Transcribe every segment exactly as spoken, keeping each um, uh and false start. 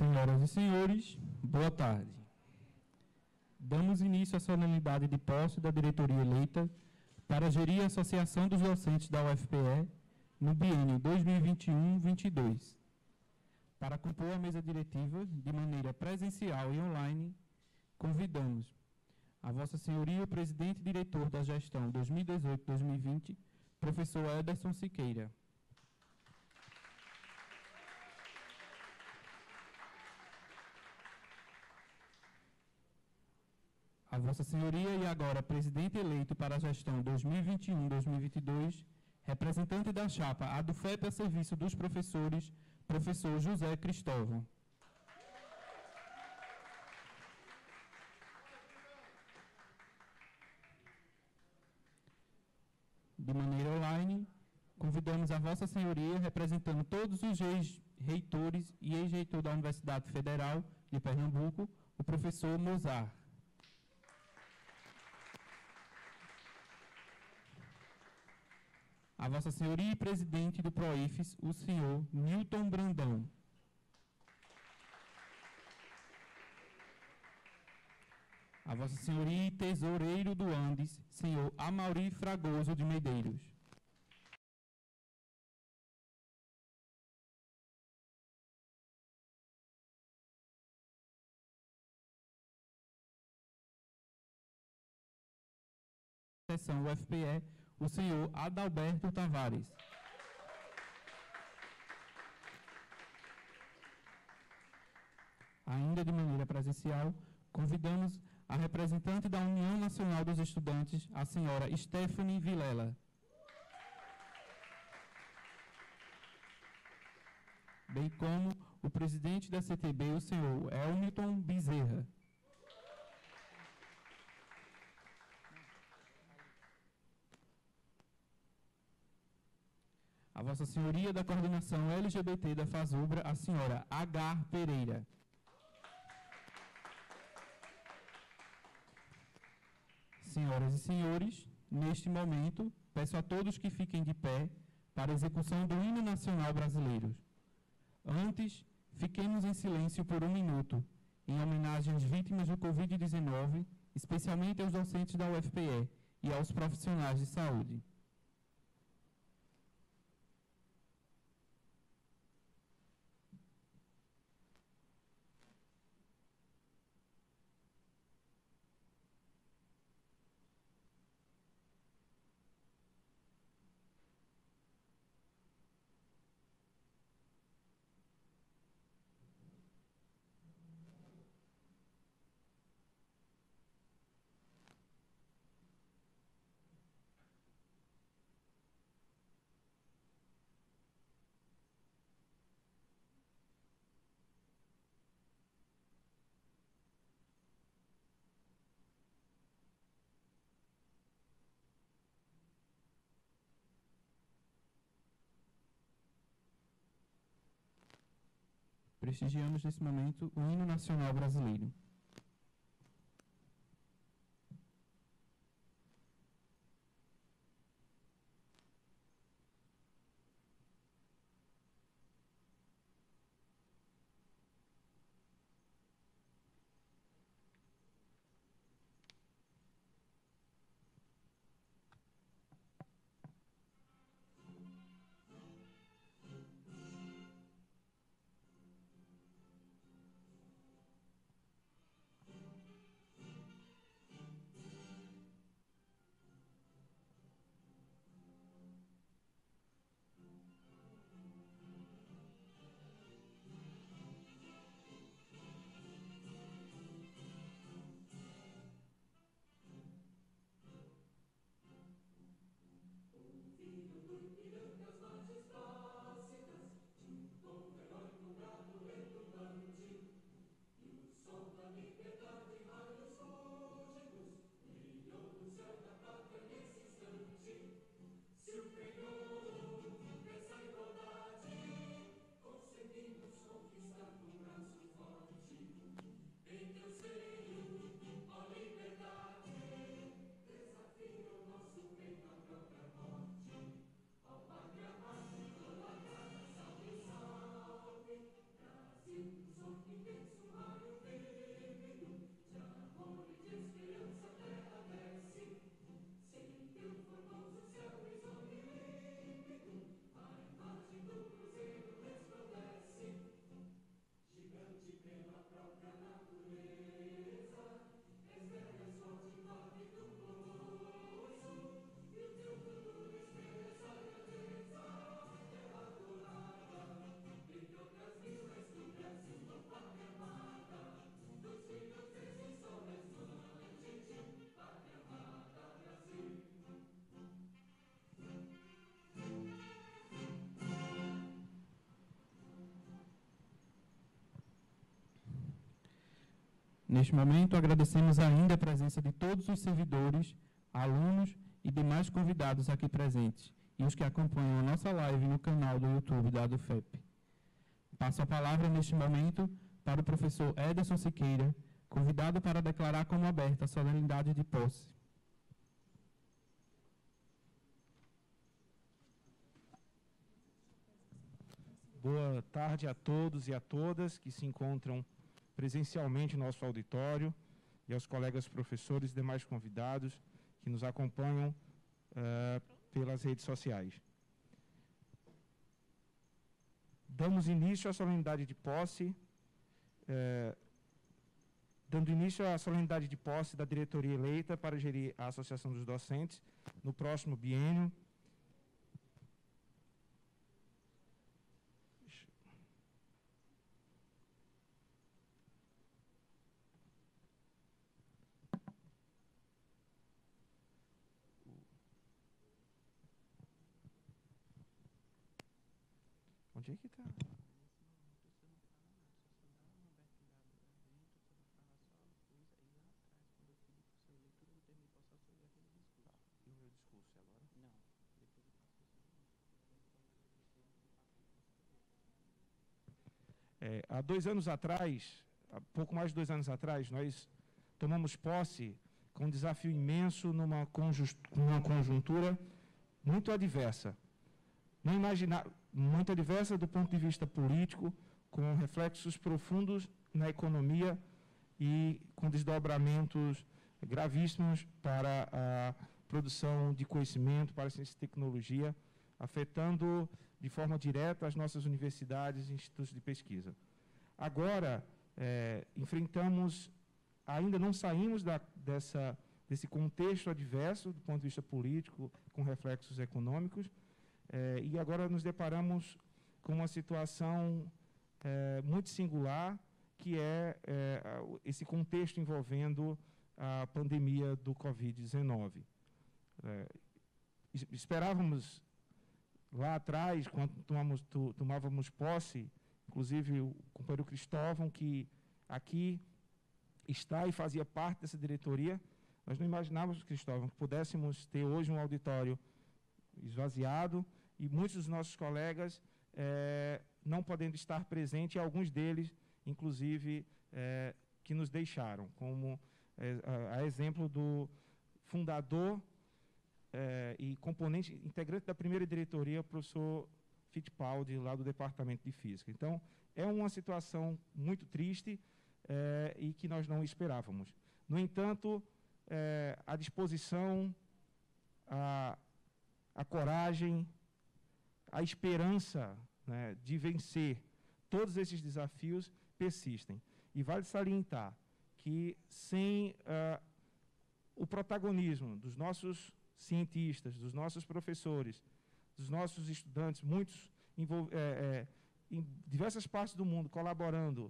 Senhoras e senhores, boa tarde. Damos início à solenidade de posse da diretoria eleita para gerir a Associação dos Docentes da U F P E no biênio dois mil e vinte e um a vinte e dois. Para compor a mesa diretiva de maneira presencial e online, convidamos a Vossa Senhoria, o presidente e diretor da gestão dois mil e dezoito a dois mil e vinte, professor Ederson Siqueira. A Vossa Senhoria e agora presidente eleito para a gestão dois mil e vinte e um a dois mil e vinte e dois, representante da chapa ADUFEP a serviço dos professores, professor José Cristóvão. De maneira online, convidamos a Vossa Senhoria, representando todos os ex-reitores e ex-reitor da Universidade Federal de Pernambuco, o professor Mozart. A Vossa Senhoria e presidente do PROIFES, o senhor Newton Brandão. A Vossa Senhoria e tesoureiro do Andes, senhor Amauri Fragoso de Medeiros. Seção U F P E, o senhor Adalberto Tavares. Ainda de maneira presencial, convidamos a representante da União Nacional dos Estudantes, a senhora Stephanie Vilela. Bem como o presidente da C T B, o senhor Elmiton Bezerra. A Vossa Senhoria da Coordenação L G B T da FASUBRA, a senhora Agar Pereira. Senhoras e senhores, neste momento, peço a todos que fiquem de pé para a execução do hino nacional brasileiro. Antes, fiquemos em silêncio por um minuto, em homenagem às vítimas do Covid dezenove, especialmente aos docentes da U F P E e aos profissionais de saúde. Prestigiamos nesse momento o hino nacional brasileiro. Neste momento, agradecemos ainda a presença de todos os servidores, alunos e demais convidados aqui presentes e os que acompanham a nossa live no canal do YouTube da ADUFEP. Passo a palavra neste momento para o professor Ederson Siqueira, convidado para declarar como aberta a solenidade de posse. Boa tarde a todos e a todas que se encontram presencialmente no nosso auditório e aos colegas professores e demais convidados que nos acompanham uh, pelas redes sociais. Damos início à solenidade de posse, uh, dando início à solenidade de posse da diretoria eleita para gerir a Associação dos Docentes no próximo biênio. Onde é que está? E o meu discurso agora? Não. É, há dois anos atrás, há pouco mais de dois anos atrás, nós tomamos posse com um desafio imenso numa, numa conjuntura muito adversa. Não imaginar, muito adversa do ponto de vista político, com reflexos profundos na economia e com desdobramentos gravíssimos para a produção de conhecimento, para a ciência e tecnologia, afetando de forma direta as nossas universidades e institutos de pesquisa. Agora, é, enfrentamos, ainda não saímos da, dessa, desse contexto adverso do ponto de vista político, com reflexos econômicos, É, e agora nos deparamos com uma situação é, muito singular, que é, é esse contexto envolvendo a pandemia do covid dezenove. É, esperávamos lá atrás, quando tomamos, tomávamos posse, inclusive o companheiro Cristóvão, que aqui está e fazia parte dessa diretoria, nós não imaginávamos, Cristóvão, que pudéssemos ter hoje um auditório esvaziado, e muitos dos nossos colegas é, não podendo estar presentes, e alguns deles, inclusive, é, que nos deixaram, como é, a, a exemplo do fundador é, e componente, integrante da primeira diretoria, o professor Fittipaldi, lá do Departamento de Física. Então, é uma situação muito triste é, e que nós não esperávamos. No entanto, é, a disposição, a, a coragem, a esperança, né, de vencer todos esses desafios persistem. E vale salientar que sem uh, o protagonismo dos nossos cientistas, dos nossos professores, dos nossos estudantes, muitos é, é, em diversas partes do mundo colaborando,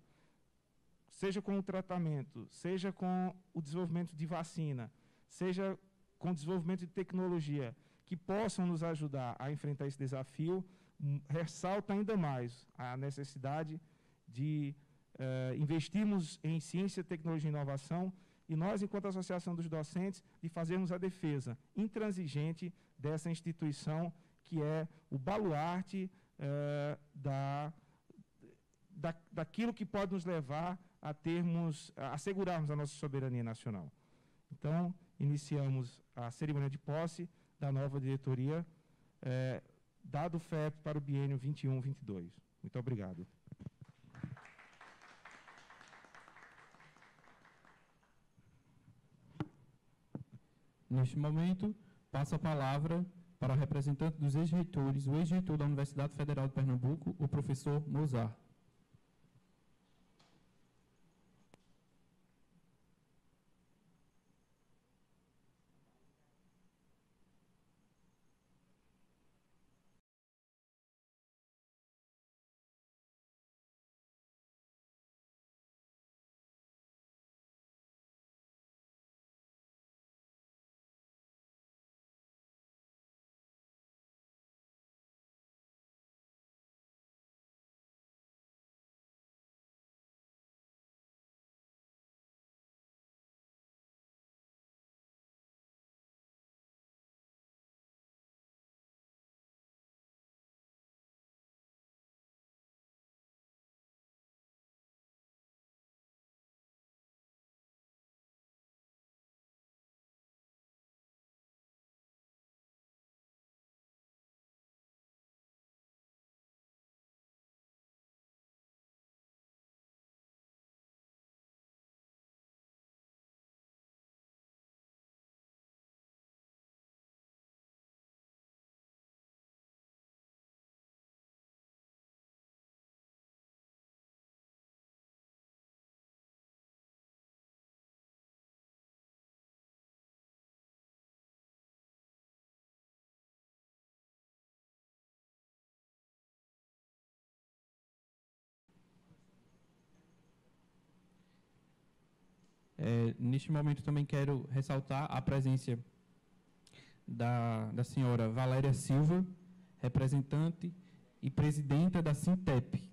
seja com o tratamento, seja com o desenvolvimento de vacina, seja com o desenvolvimento de tecnologia, que possam nos ajudar a enfrentar esse desafio, ressalta ainda mais a necessidade de uh, investirmos em ciência, tecnologia e inovação, e nós, enquanto Associação dos Docentes, de fazermos a defesa intransigente dessa instituição, que é o baluarte uh, da, da, daquilo que pode nos levar a termos, a assegurarmos a nossa soberania nacional. Então, iniciamos a cerimônia de posse da nova diretoria, é, dado o F E P para o biênio vinte e um vinte e dois. Muito obrigado. Neste momento, passo a palavra para o representante dos ex-reitores, o ex-reitor da Universidade Federal de Pernambuco, o professor Mozart. É, neste momento, também quero ressaltar a presença da, da senhora Valéria Silva, representante e presidenta da Sintep.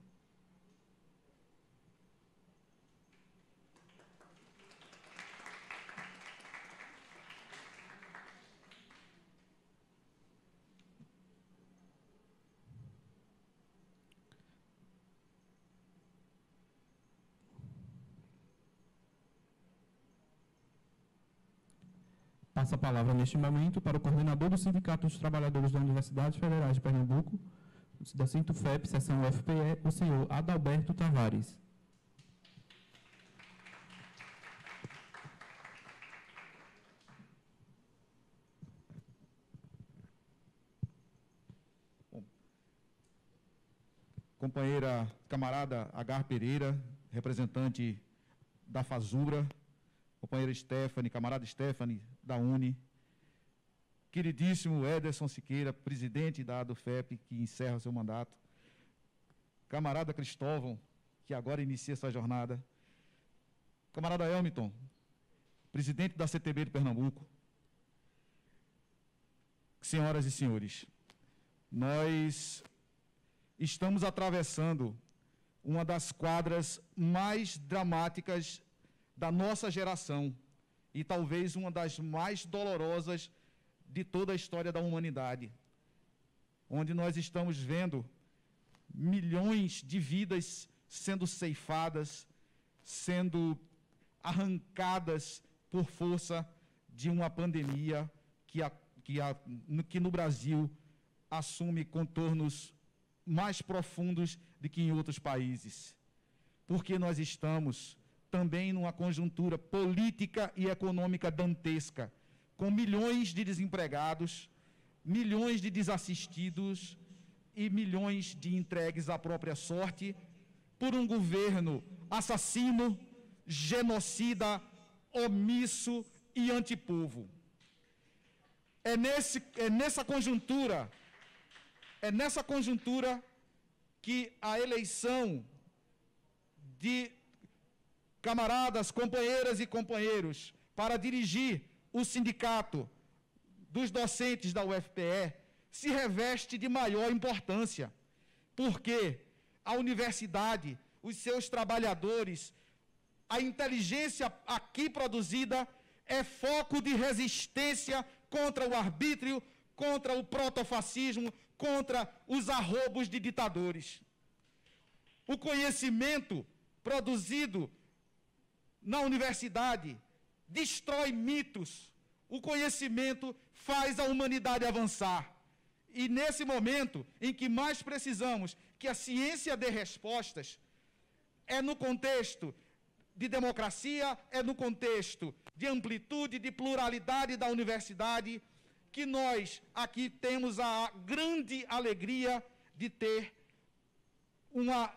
Passo a palavra, neste momento, para o coordenador do Sindicato dos Trabalhadores da Universidade Federal de Pernambuco, da Sintufep, seção U F P E, o senhor Adalberto Tavares. Bom, companheira, camarada Agar Pereira, representante da Fazura, companheira Stephanie, camarada Stephanie, da Uni, queridíssimo Ederson Siqueira, presidente da ADUFEP, que encerra seu mandato, camarada Cristóvão, que agora inicia essa jornada, camarada Elmiton, presidente da C T B de Pernambuco, senhoras e senhores, nós estamos atravessando uma das quadras mais dramáticas da nossa geração, e talvez uma das mais dolorosas de toda a história da humanidade, onde nós estamos vendo milhões de vidas sendo ceifadas, sendo arrancadas por força de uma pandemia que, a, que, a, que no Brasil assume contornos mais profundos do que em outros países, porque nós estamos também numa conjuntura política e econômica dantesca, com milhões de desempregados, milhões de desassistidos e milhões de entregues à própria sorte por um governo assassino, genocida, omisso e antipovo. É, nesse, é nessa conjuntura, é nessa conjuntura que a eleição de camaradas, companheiras e companheiros, para dirigir o sindicato dos docentes da U F P E se reveste de maior importância, porque a universidade, os seus trabalhadores, a inteligência aqui produzida é foco de resistência contra o arbítrio, contra o protofascismo, contra os arrobos de ditadores. O conhecimento produzido na universidade destrói mitos. O conhecimento faz a humanidade avançar. E nesse momento em que mais precisamos que a ciência dê respostas, é no contexto de democracia, é no contexto de amplitude, de pluralidade da universidade, que nós aqui temos a grande alegria de ter uma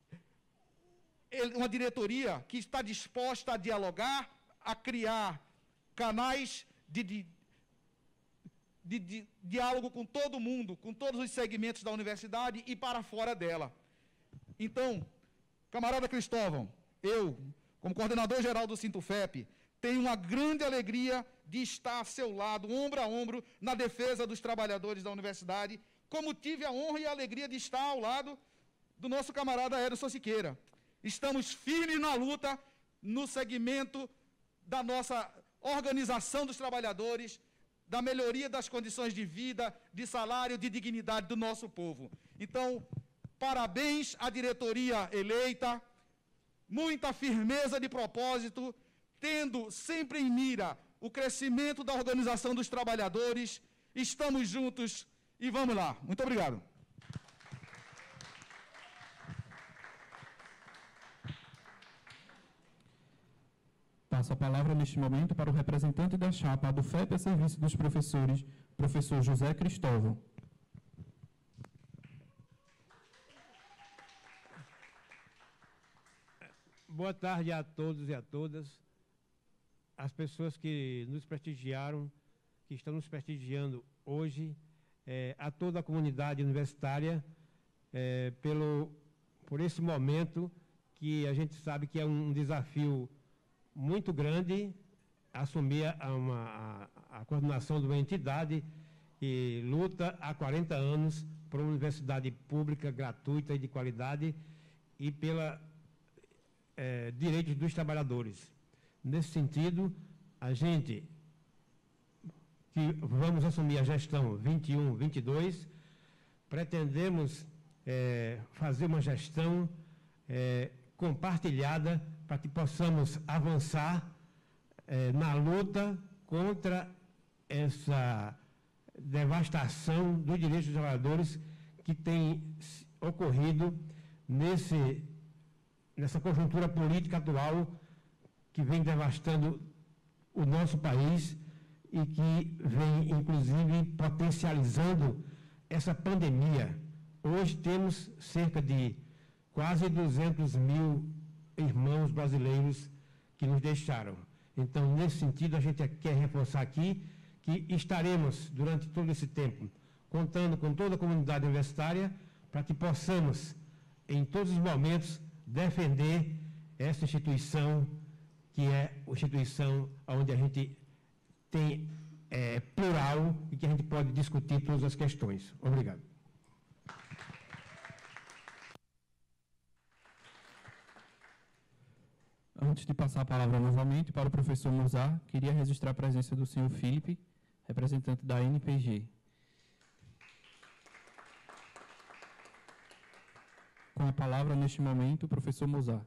uma diretoria que está disposta a dialogar, a criar canais de, de, de, de diálogo com todo mundo, com todos os segmentos da universidade e para fora dela. Então, camarada Cristóvão, eu, como coordenador geral do Sintufep, tenho uma grande alegria de estar a seu lado, ombro a ombro, na defesa dos trabalhadores da universidade, como tive a honra e a alegria de estar ao lado do nosso camarada Ederson Siqueira. Estamos firmes na luta, no segmento da nossa organização dos trabalhadores, da melhoria das condições de vida, de salário, de dignidade do nosso povo. Então, parabéns à diretoria eleita, muita firmeza de propósito, tendo sempre em mira o crescimento da organização dos trabalhadores. Estamos juntos e vamos lá. Muito obrigado. Passo a palavra neste momento para o representante da chapa do F E P a serviço dos professores, professor José Cristóvão. Boa tarde a todos e a todas. As pessoas que nos prestigiaram, que estão nos prestigiando hoje, é, a toda a comunidade universitária, é, pelo, por esse momento que a gente sabe que é um desafio muito grande assumir a, uma, a, a coordenação de uma entidade que luta há quarenta anos por uma universidade pública, gratuita e de qualidade e pela é, direitos dos trabalhadores. Nesse sentido, a gente que vamos assumir a gestão vinte e um, vinte e dois, pretendemos é, fazer uma gestão é, compartilhada para que possamos avançar é, na luta contra essa devastação dos direitos dos trabalhadores que tem ocorrido nesse, nessa conjuntura política atual que vem devastando o nosso país e que vem, inclusive, potencializando essa pandemia. Hoje temos cerca de quase duzentos mil irmãos brasileiros que nos deixaram. Então, nesse sentido, a gente quer reforçar aqui que estaremos, durante todo esse tempo, contando com toda a comunidade universitária para que possamos, em todos os momentos, defender essa instituição, que é a instituição onde a gente tem é, plural e que a gente pode discutir todas as questões. Obrigado. Antes de passar a palavra novamente para o professor Mozart, queria registrar a presença do senhor Felipe, representante da N P G. Com a palavra, neste momento, o professor Mozart.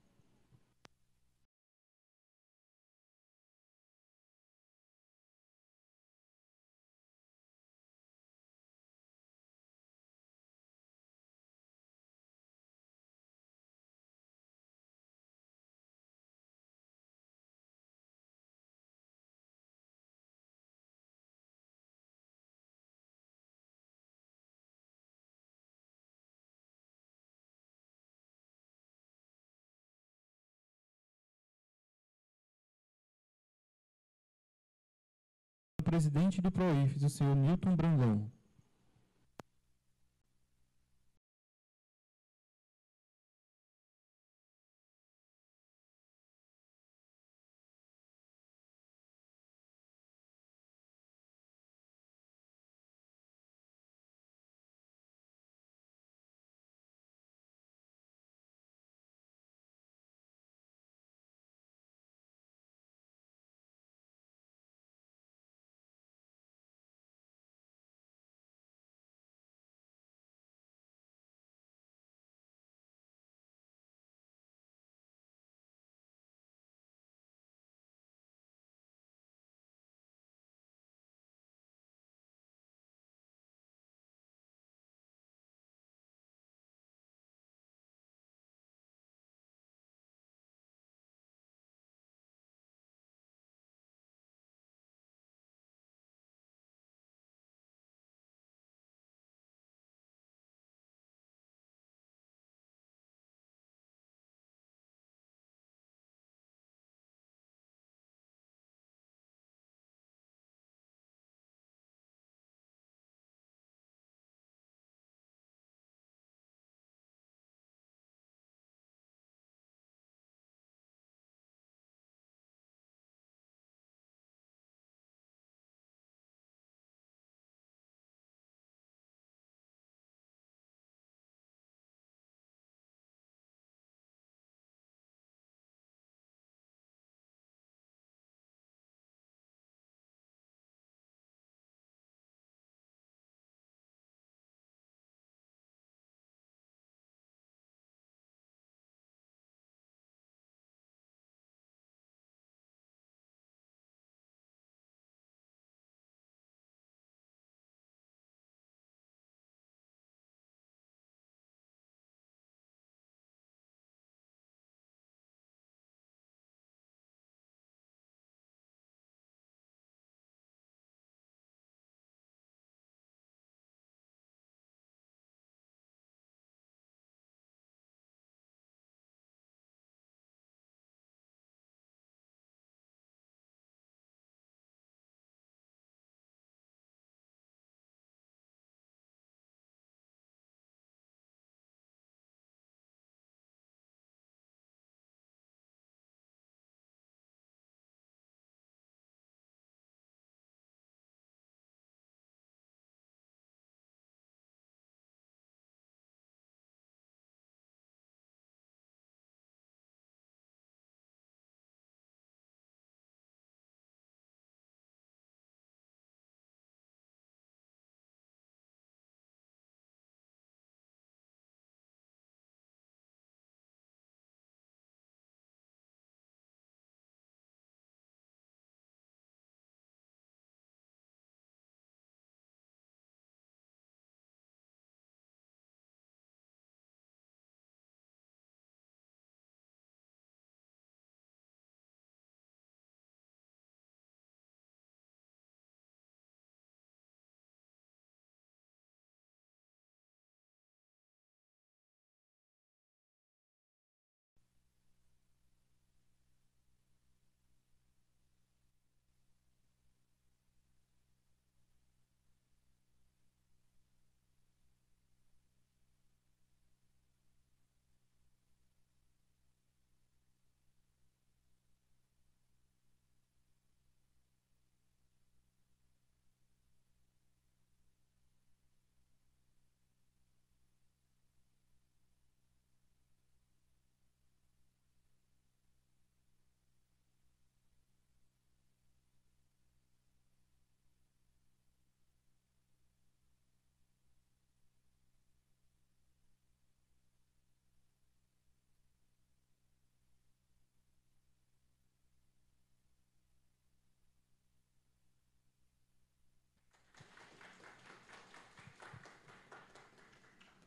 O presidente do PROIFES, o senhor Newton Brandão.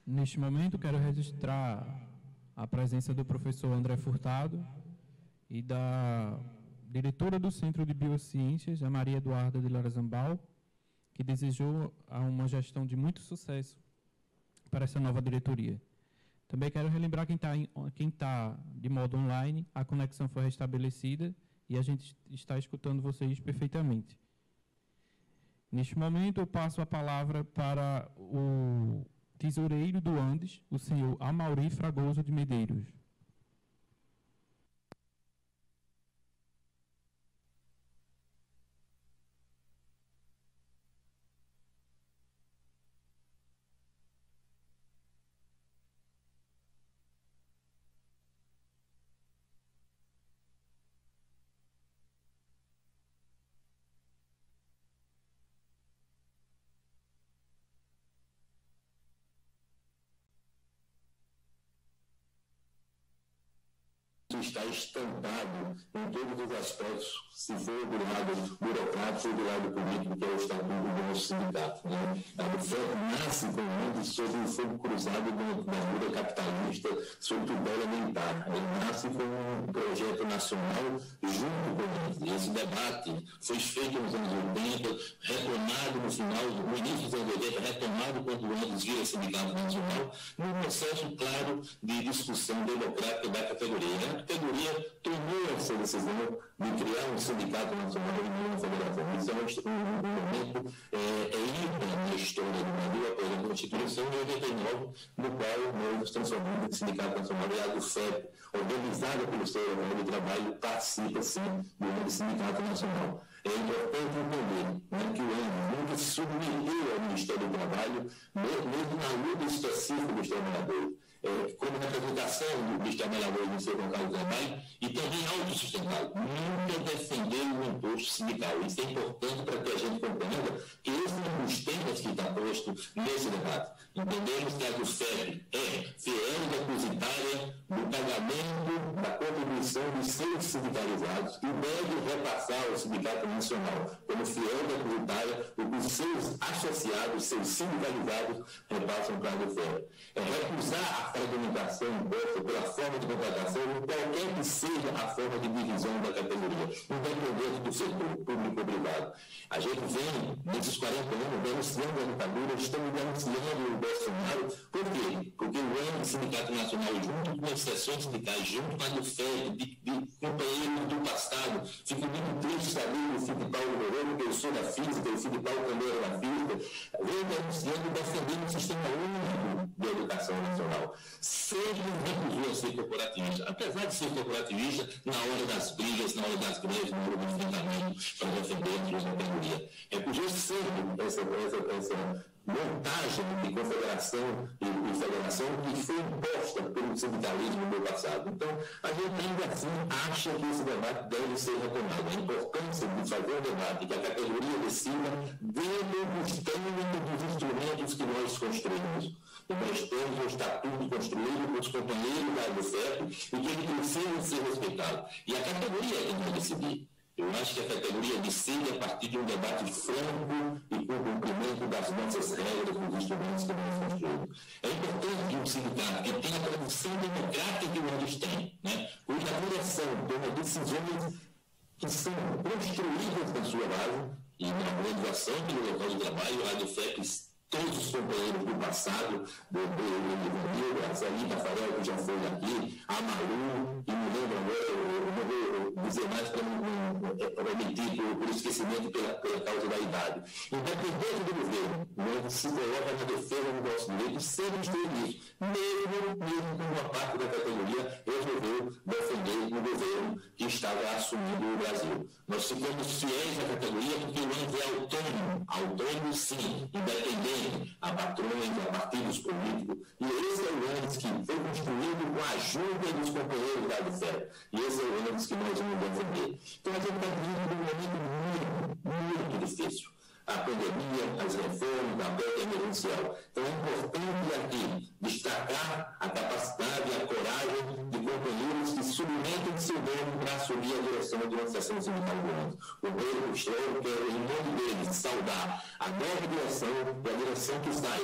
Neste momento, quero registrar a presença do professor André Furtado e da diretora do Centro de Biociências, a Maria Eduarda de Larazambal, que desejou uma gestão de muito sucesso para essa nova diretoria. Também quero relembrar quem está quem tá de modo online, a conexão foi restabelecida e a gente está escutando vocês perfeitamente. Neste momento, eu passo a palavra para o tesoureiro do Andes, o senhor Amauri Fragoso de Medeiros. Está estampado em todos os aspectos, se for do lado burocrático ou do lado político, que é o estatuto do nosso sindicato. Né? A U F E P nasce com o Andes sob o fogo cruzado da mura capitalista, sob tutela militar. Ele nasce com um projeto nacional junto com o Andes. Esse debate foi feito nos anos oitenta, retomado no final, no início dos anos oitenta, retomado quando o Andes vira sindicato nacional, num processo claro de discussão democrática da categoria. A categoria tomou essa decisão de criar um sindicato nacional e não uma federação. Isso é um, um momento é, é ímpar na história do Brasil, após a Constituição de oitenta e nove, no qual nós nos transformamos em sindicato nacional. E a U F E P, organizada pelo Senhor de Trabalho, participa, sim, do sindicato nacional. É importante entender, né, que o Andes nunca se submeteu ao Ministério do Trabalho, mesmo na luta específica dos trabalhadores. É, como representação do, dos trabalhadores no seu local de trabalho e também autossustentável. Nunca defendeu o imposto sindical. Isso é importante para que a gente compreenda que esse é um dos temas que está posto nesse debate. Entendemos que a U F E P é fiel depositária do pagamento da contribuição dos seus sindicalizados e deve repassar ao Sindicato Nacional como fiel depositária o que os seus associados, seus sindicalizados, repassam para a U F E P. É recusar a fragmentação imposta pela forma de contratação, qualquer que seja a forma de divisão da categoria, independente do setor público ou privado. A gente vem, nesses quarenta anos, denunciando a ditadura, estamos denunciando o Bolsonaro. Por quê? Porque o ano do Sindicato Nacional, junto com as seções sindicais, junto com a do F E P, de, de companheiros do passado, fico muito triste saber que o filho de Paulo Moreno, que eu sou da física, o filho de Paulo também era da física, vem denunciando e defendendo um sistema único de educação nacional. Sempre recusou a ser corporativista, apesar de ser corporativista na hora das brigas, na hora das greves, na hora do enfrentamento para defender a sua categoria. Recusou sempre essa, essa, essa montagem de confederação e, e federação que foi imposta pelo sindicalismo no passado. Então, a gente ainda assim acha que esse debate deve ser retomado. A importância de fazer um debate que a categoria decida dentro dos termos dos instrumentos que nós construímos. E nós temos um estatuto construído com os companheiros da U F E P e que ele precisa ser respeitado. E a categoria é que vai decidir. Eu acho que a categoria decide a partir de um debate franco e com o cumprimento das nossas regras, dos instrumentos que nós construímos. É importante que um sindicato que tenha a tradição democrática que o Andes tem, né, cuja direção toma decisões que são construídas na sua base e na organização do local de trabalho, a U F E P, todos os companheiros do passado, do Ivanildo, a Zali Tafarel, que já foi aqui, a Malu, e me lembro agora, eu não vou dizer mais para não omitir por, por esquecimento pela, pela causa da idade. Independente do governo, nós se coloca na defesa do nosso direito, sermos felizes, mesmo, mesmo com uma parte da categoria resolveu defender o governo que estava assumindo o Brasil. Nós ficamos fiéis à categoria porque o Andes é autônomo, autônomo sim, independente, a patrões, a partidos políticos. E esse é o Andes que foi construído com a ajuda dos companheiros da U F E P. E esse é o Andes que nós vamos defender. Então a gente está vivendo um momento muito, muito difícil. A pandemia, as reformas, a PEC emergencial. Então é importante aqui destacar a capacidade e a coragem de companheiros que submetem seu nome para assumir a direção de uma seção sindical do ano. O meu Estrela quer, em nome deles, saudar a nova direção e a direção que sai.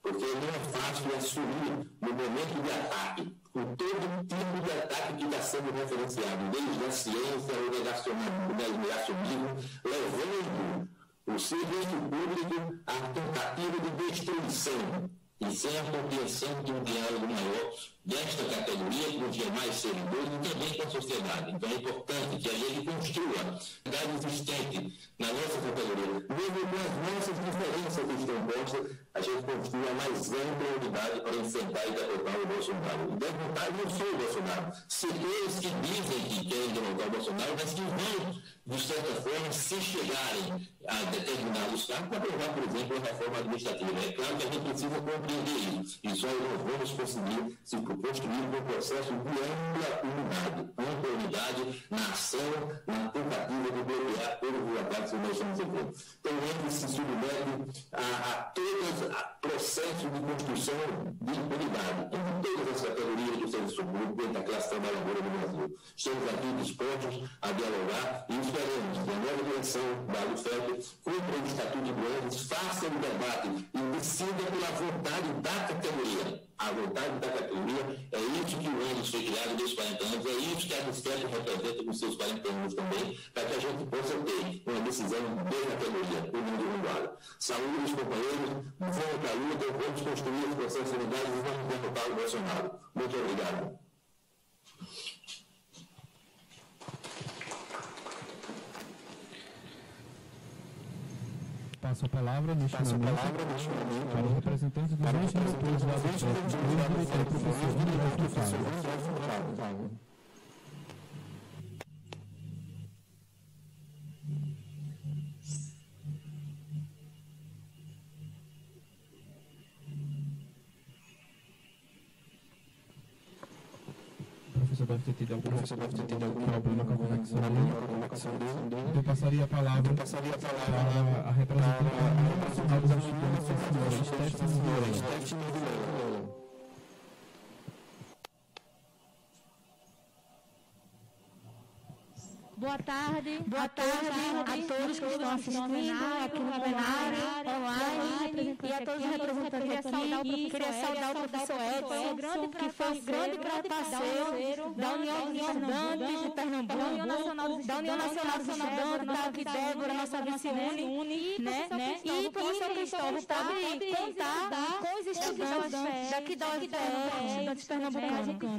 porque não é fácil assumir no momento de ataque, com todo tipo de ataque que está sendo referenciado, desde a ciência, o negacionismo, levando o serviço público à tentativa de destruição, e sem a compreensão de um diálogo maior desta categoria, com os demais servidores e também com a sociedade. Então é importante que a gente construa a realidade existente na nossa categoria. Mesmo com as nossas diferenças que estão postas, a gente construa a mais ampla unidade para enfrentar e derrotar o Bolsonaro. E derrotar não só o Bolsonaro. Setores que dizem que querem derrotar o Bolsonaro, mas que vão, de certa forma, se chegarem a determinados casos, para aprovar, por exemplo, a reforma administrativa. É claro que a gente precisa compreender isso. E só nós vamos conseguir se construir um processo de ampla unidade, ampla unidade na ação, na tentativa de bloquear todos os ataques que nós estamos vivendo. Então, ele se submete a, a todos os processos de construção de unidade em todas as categorias do serviço público dentro da classe trabalhadora do Brasil. Estamos aqui dispostos a dialogar e esperamos que a nova direção da ALUFEP cumpra o Estatuto de Goiás, faça um debate e decida pela vontade da categoria. A vontade da categoria é isso que o ânus foi criado desde quarenta anos, é isso que a ALUFEP representa com seus quarenta anos também, para que a gente possa ter uma decisão de categoria, o mundo mundial. Saúde, os companheiros, vamos para a luta, vamos construir os processos de unidade e vamos derrotar o Bolsonaro. Muito obrigado. Passo a palavra neste momento para o representante dos dois diretores da ALUFEP, o diretor professor André Furtado. O professor deve ter tido algum, professor deve ter tido algum problema com a conexão dele. Então, eu passaria a palavra para a representante nacional dos estudantes, a senhora Stephanie Moreira. Boa tarde, boa tarde a todos que estão assistindo aqui no plenário, online, e a todos os representantes aqui. Queria saudar o professor Edson, que foi um grande parceiro da União dos Estudantes de Pernambuco, da União Nacional dos Estudantes, está aqui Débora, nossa vice-uni, né? E o professor Cristóvão pode contar com os estudantes daqui da U F P E, estudantes pernambucanos. A gente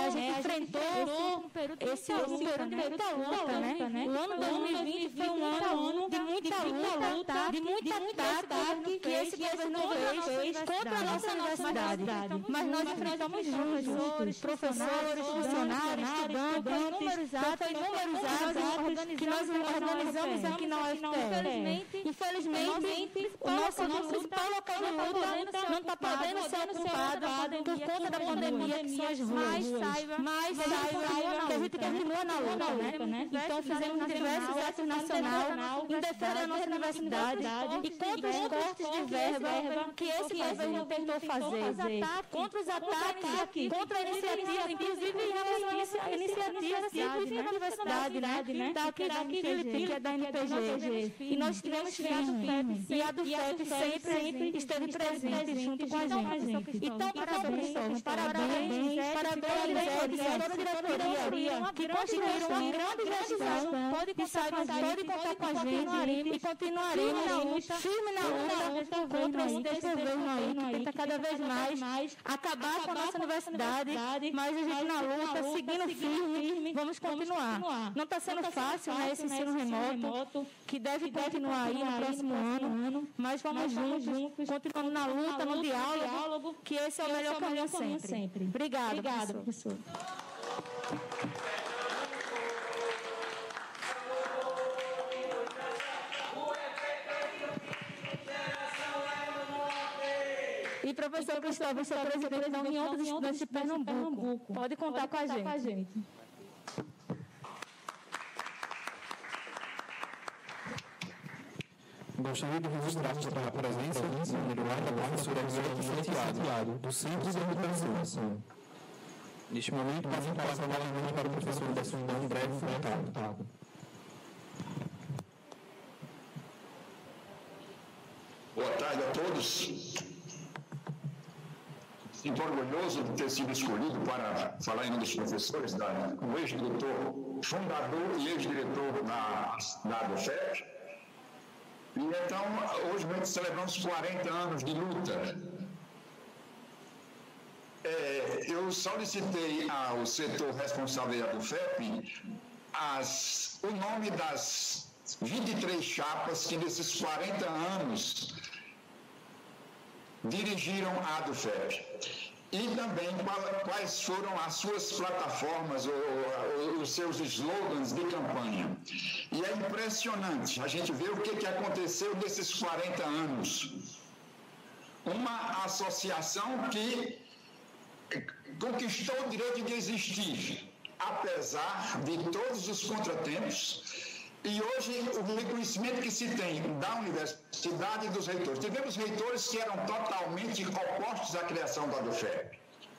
enfrentou esse período de muita luta. Né? Né? O ano dois mil e vinte foi um ano de muita luta, de muita luta que esse governo fez contra a nossa universidade. Mas nós enfrentamos juntos, professores, funcionários, estudantes, foi números atos que nós organizamos aqui na U F P E. Infelizmente, o nosso principal local de luta não está podendo ser ocupado por conta da pandemia, que são as ruas. Mas saiba que a gente continua na luta, né? Então, fizemos diversos atos nacionais em defesa da nossa universidade e contra os cortes de verba que esse governo tentou fazer, contra os ataques, contra a iniciativa, inclusive em relação a iniciativas inclusive na universidade, né? Está aqui da Felipe, que é da N P G. E nós estivemos firmes. E a do F E P sempre esteve presente junto com a gente. Então, parabéns, parabéns, parabéns, Edson, diretoria, que construíram uma grande gestão, pode contar, pode contar com a gente e continuaremos firme na luta contra esse desgoverno aí, que tenta cada vez mais acabar com a nossa universidade, mas a gente na luta, seguindo firme, vamos continuar. Não está sendo fácil, né, esse ensino remoto, que deve continuar aí no próximo ano, mas vamos juntos, continuando na luta, no diálogo, que esse é o melhor caminho sempre. Obrigada, professor. E professor Cristóvão, sou presidente da União dos Estudantes de Pernambuco. Pode contar com a gente. Gostaria de registrar a presença da professora Elisete Santiago, do Centro de Educação. Neste momento, passo a palavra novamente para o professor André Furtado. Boa tarde a todos. sinto orgulhoso de ter sido escolhido para falar em nome dos professores, da, o ex-diretor, fundador e ex-diretor da, da ADOFEP. E então, hoje nós celebramos quarenta anos de luta. É, eu solicitei ao setor responsável da ADOFEP as, o nome das vinte e três chapas que nesses quarenta anos dirigiram a ADOFEP. E também quais foram as suas plataformas, ou, ou, os seus slogans de campanha. E é impressionante a gente ver o que, que aconteceu nesses quarenta anos. Uma associação que conquistou o direito de existir, apesar de todos os contratempos. E hoje, o reconhecimento que se tem da universidade e dos reitores. Tivemos reitores que eram totalmente opostos à criação da ADOFEP.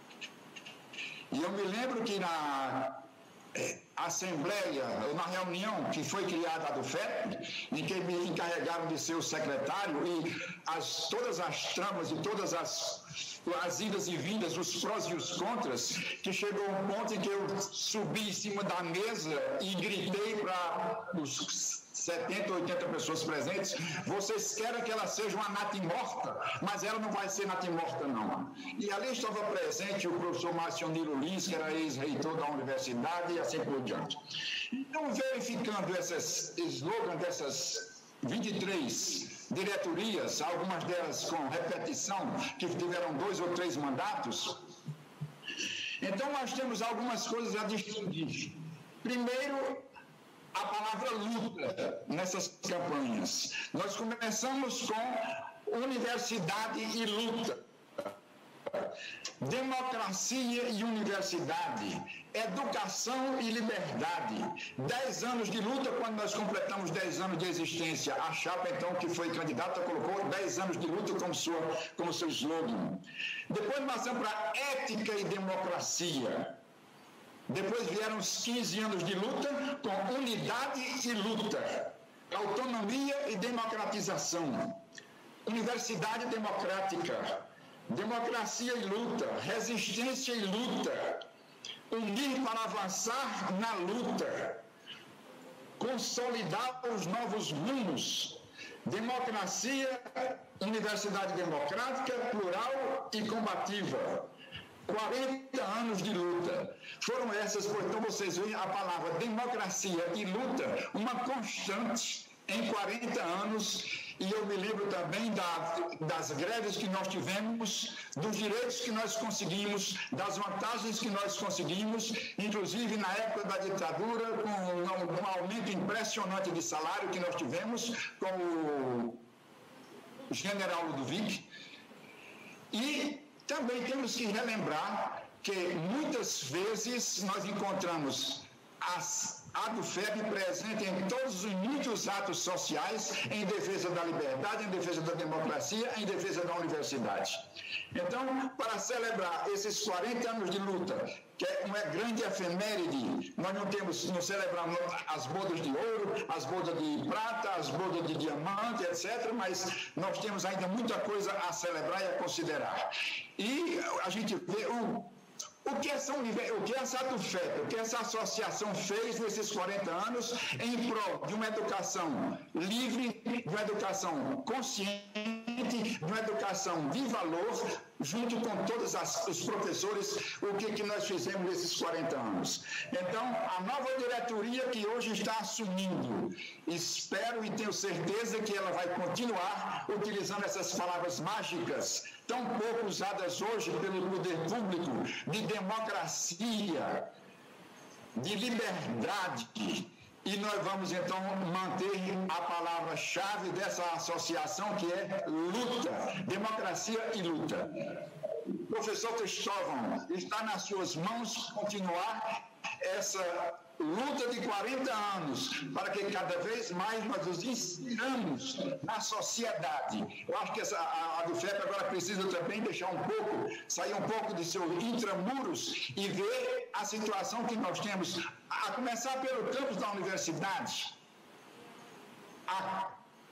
E eu me lembro que na eh, assembleia, ou na reunião que foi criada a ADOFEP, em que me encarregaram de ser o secretário, e as, todas as tramas e todas as, as idas e vindas, os prós e os contras, que chegou um ponto em que eu subi em cima da mesa e gritei para os setenta, oitenta pessoas presentes: vocês querem que ela seja uma natimorta, mas ela não vai ser natimorta, não. E ali estava presente o professor Marcionilo Lins, que era ex-reitor da universidade, e assim por diante. Então, verificando esses slogans dessas vinte e três diretorias, algumas delas com repetição, que tiveram dois ou três mandatos, então nós temos algumas coisas a distinguir. Primeiro, a palavra luta nessas campanhas. Nós começamos com universidade e luta, democracia e universidade, educação e liberdade. Dez anos de luta. Quando nós completamos dez anos de existência, a chapa, então, que foi candidata, colocou dez anos de luta como, sua, como seu slogan. Depois nós passamos para ética e democracia. Depois vieram os quinze anos de luta com unidade e luta, autonomia e democratização, universidade democrática, democracia e luta, resistência e luta, unir para avançar na luta, consolidar os novos rumos, democracia, universidade democrática, plural e combativa. quarenta anos de luta. Foram essas, então vocês veem a palavra democracia e luta, uma constante em quarenta anos. E eu me lembro também da, das greves que nós tivemos, dos direitos que nós conseguimos, das vantagens que nós conseguimos, inclusive na época da ditadura, com um, um aumento impressionante de salário que nós tivemos com o general Ludovic. E também temos que relembrar que muitas vezes nós encontramos as ADOFEP presente em todos os muitos atos sociais em defesa da liberdade, em defesa da democracia, em defesa da universidade. Então, para celebrar esses quarenta anos de luta, que é uma grande efeméride, nós não temos, não celebramos as bodas de ouro, as bodas de prata, as bodas de diamante, etcétera, mas nós temos ainda muita coisa a celebrar e a considerar. E a gente vê o O que, essa, o que essa ADOFEP, o que essa associação fez nesses quarenta anos em prol de uma educação livre, de uma educação consciente, de uma educação de valor, junto com todos as, os professores, o que, que nós fizemos nesses quarenta anos. Então, a nova diretoria que hoje está assumindo, espero e tenho certeza que ela vai continuar utilizando essas palavras mágicas, tão pouco usadas hoje pelo poder público, de democracia, de liberdade. E nós vamos, então, manter a palavra-chave dessa associação, que é luta, democracia e luta. Professor Cristóvão, está nas suas mãos continuar essa luta de quarenta anos, para que cada vez mais nós nos inspiramos na sociedade. Eu acho que essa, a, a ADOFEP agora precisa também deixar um pouco, sair um pouco de seus intramuros e ver a situação que nós temos, a começar pelo campus da universidade. A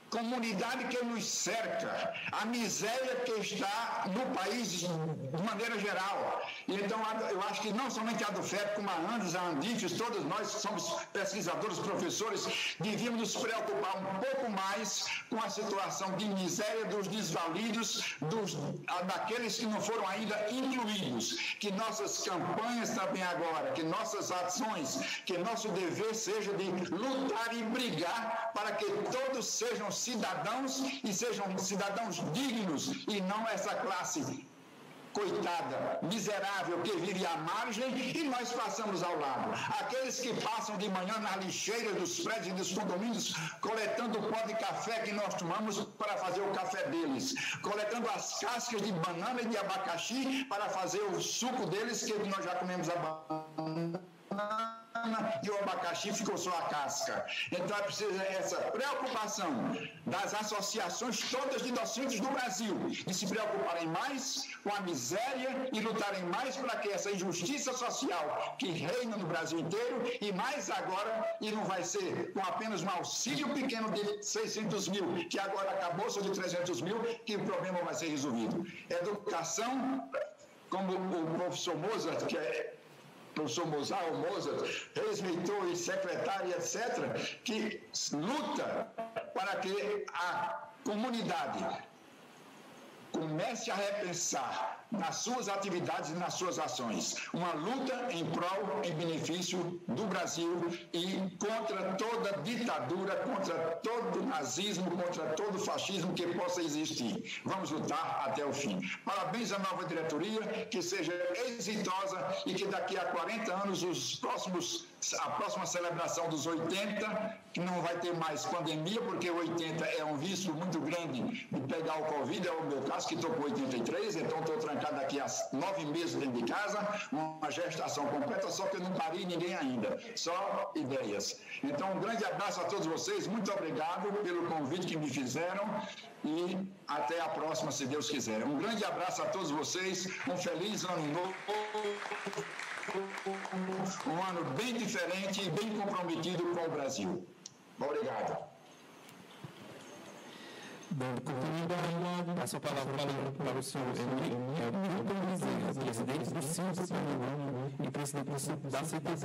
comunidade que nos cerca, a miséria que está no país de maneira geral. E então, eu acho que não somente a ADUFEP, como a ANDES, a ANDIFES, todos nós que somos pesquisadores, professores, devíamos nos preocupar um pouco mais com a situação de miséria dos desvalidos, dos, daqueles que não foram ainda incluídos. Que nossas campanhas também agora, que nossas ações, que nosso dever seja de lutar e brigar para que todos sejam cidadãos e sejam cidadãos dignos e não essa classe coitada, miserável, que vive à margem e nós passamos ao lado. Aqueles que passam de manhã na lixeira dos prédios e dos condomínios, coletando o pó de café que nós tomamos para fazer o café deles, coletando as cascas de banana e de abacaxi para fazer o suco deles, que nós já comemos a banana e o abacaxi ficou só a casca. Então é preciso essa preocupação das associações todas de docentes do Brasil, de se preocuparem mais com a miséria e lutarem mais para que essa injustiça social que reina no Brasil inteiro, e mais agora, e não vai ser com apenas um auxílio pequeno de seiscentos mil, que agora acabou só de trezentos mil, que o problema vai ser resolvido. Educação, como o professor Mozart, que é professor Mozart, ou Mozart, ex-reitor e secretário, etcétera, que luta para que a comunidade comece a repensar nas suas atividades e nas suas ações. Uma luta em prol, em benefício do Brasil e contra toda ditadura, contra todo nazismo, contra todo fascismo que possa existir. Vamos lutar até o fim. Parabéns à nova diretoria, que seja exitosa e que daqui a quarenta anos, os próximos, a próxima celebração dos oitenta, que não vai ter mais pandemia, porque oitenta é um risco muito grande de pegar o Covid, é o meu caso, que estou com oitenta e três, então estou trancado daqui a nove meses dentro de casa, uma gestação completa, só que eu não parei ninguém ainda, só ideias. Então, um grande abraço a todos vocês, muito obrigado pelo convite que me fizeram e até a próxima, se Deus quiser. Um grande abraço a todos vocês, um feliz ano novo, um ano bem diferente e bem comprometido com o Brasil. Obrigado. Bom, continuando, passo a palavra para, para o senhor Milton Bezerra, presidente do Simples Pernambuco e presidente da C T Z.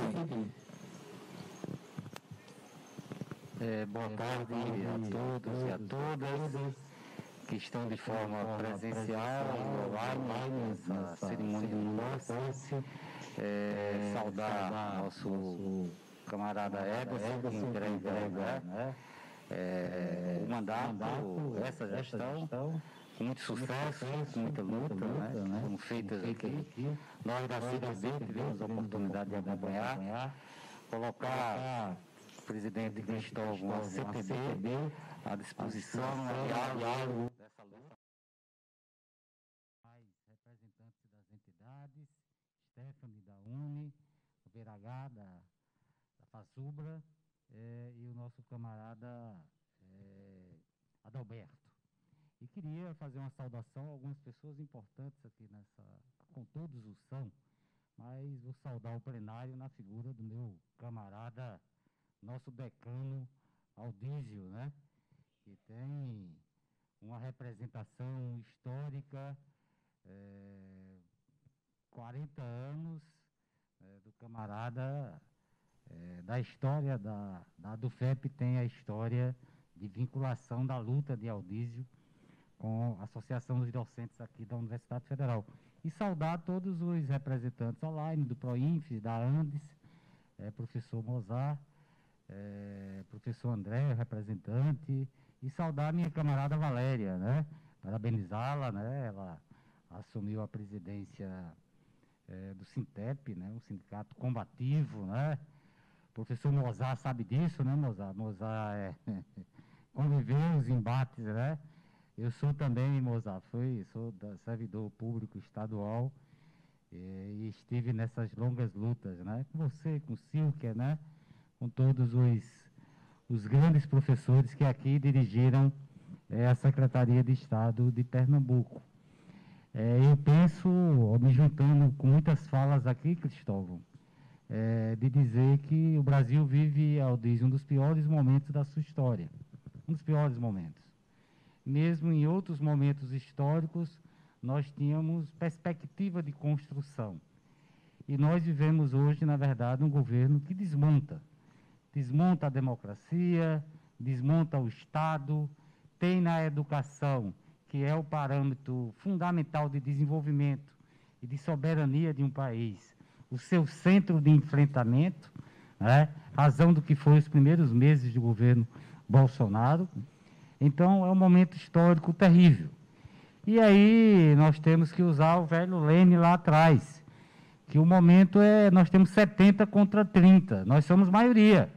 É, boa tarde a todos e a todas que estão de forma presencial e online nessa cerimônia de posse. É, saudar nosso camarada Ederson, que entrega, né? É, o mandato, essa gestão, com muito sucesso, com muita luta, né? Foram feitas aqui. Nós da C T B tivemos a oportunidade de acompanhar, colocar o presidente Cristóvão, a C T B, à disposição, a diálogo dessa luta. Mais representantes das entidades, Stephanie da Uni, o B R H da, da FASUBRA, É, e o nosso camarada é, Adalberto. E queria fazer uma saudação a algumas pessoas importantes aqui nessa, com todos os são, mas vou saudar o plenário na figura do meu camarada, nosso decano Aldísio, né? Que tem uma representação histórica, é, quarenta anos é, do camarada. É, da história da, da ADUFEP tem a história de vinculação da luta de Aldísio com a Associação dos Docentes aqui da Universidade Federal. E saudar todos os representantes online do PROINFES, da ANDES, é, professor Mozart, é, professor André, representante, e saudar minha camarada Valéria, né? Parabenizá-la, né? Ela assumiu a presidência é, do SINTEP, né? Um sindicato combativo, né? O professor Mozart sabe disso, né, Mozart? Mozart é, conviveu os embates, né? Eu sou também, Mozart, fui, sou da, servidor público estadual e, e estive nessas longas lutas, né? Com você, com o Silker, né? Com todos os, os grandes professores que aqui dirigiram é, a Secretaria de Estado de Pernambuco. É, eu penso, me juntando com muitas falas aqui, Cristóvão, É, de dizer que o Brasil vive, Aldísio, um dos piores momentos da sua história. um dos piores momentos. Mesmo em outros momentos históricos, nós tínhamos perspectiva de construção. E nós vivemos hoje, na verdade, um governo que desmonta. Desmonta a democracia, desmonta o Estado, tem na educação, que é o parâmetro fundamental de desenvolvimento e de soberania de um país, o seu centro de enfrentamento, né? Razão do que foi os primeiros meses do governo Bolsonaro. Então, é um momento histórico terrível. E aí nós temos que usar o velho leme lá atrás, que o momento é, nós temos setenta contra trinta, nós somos maioria.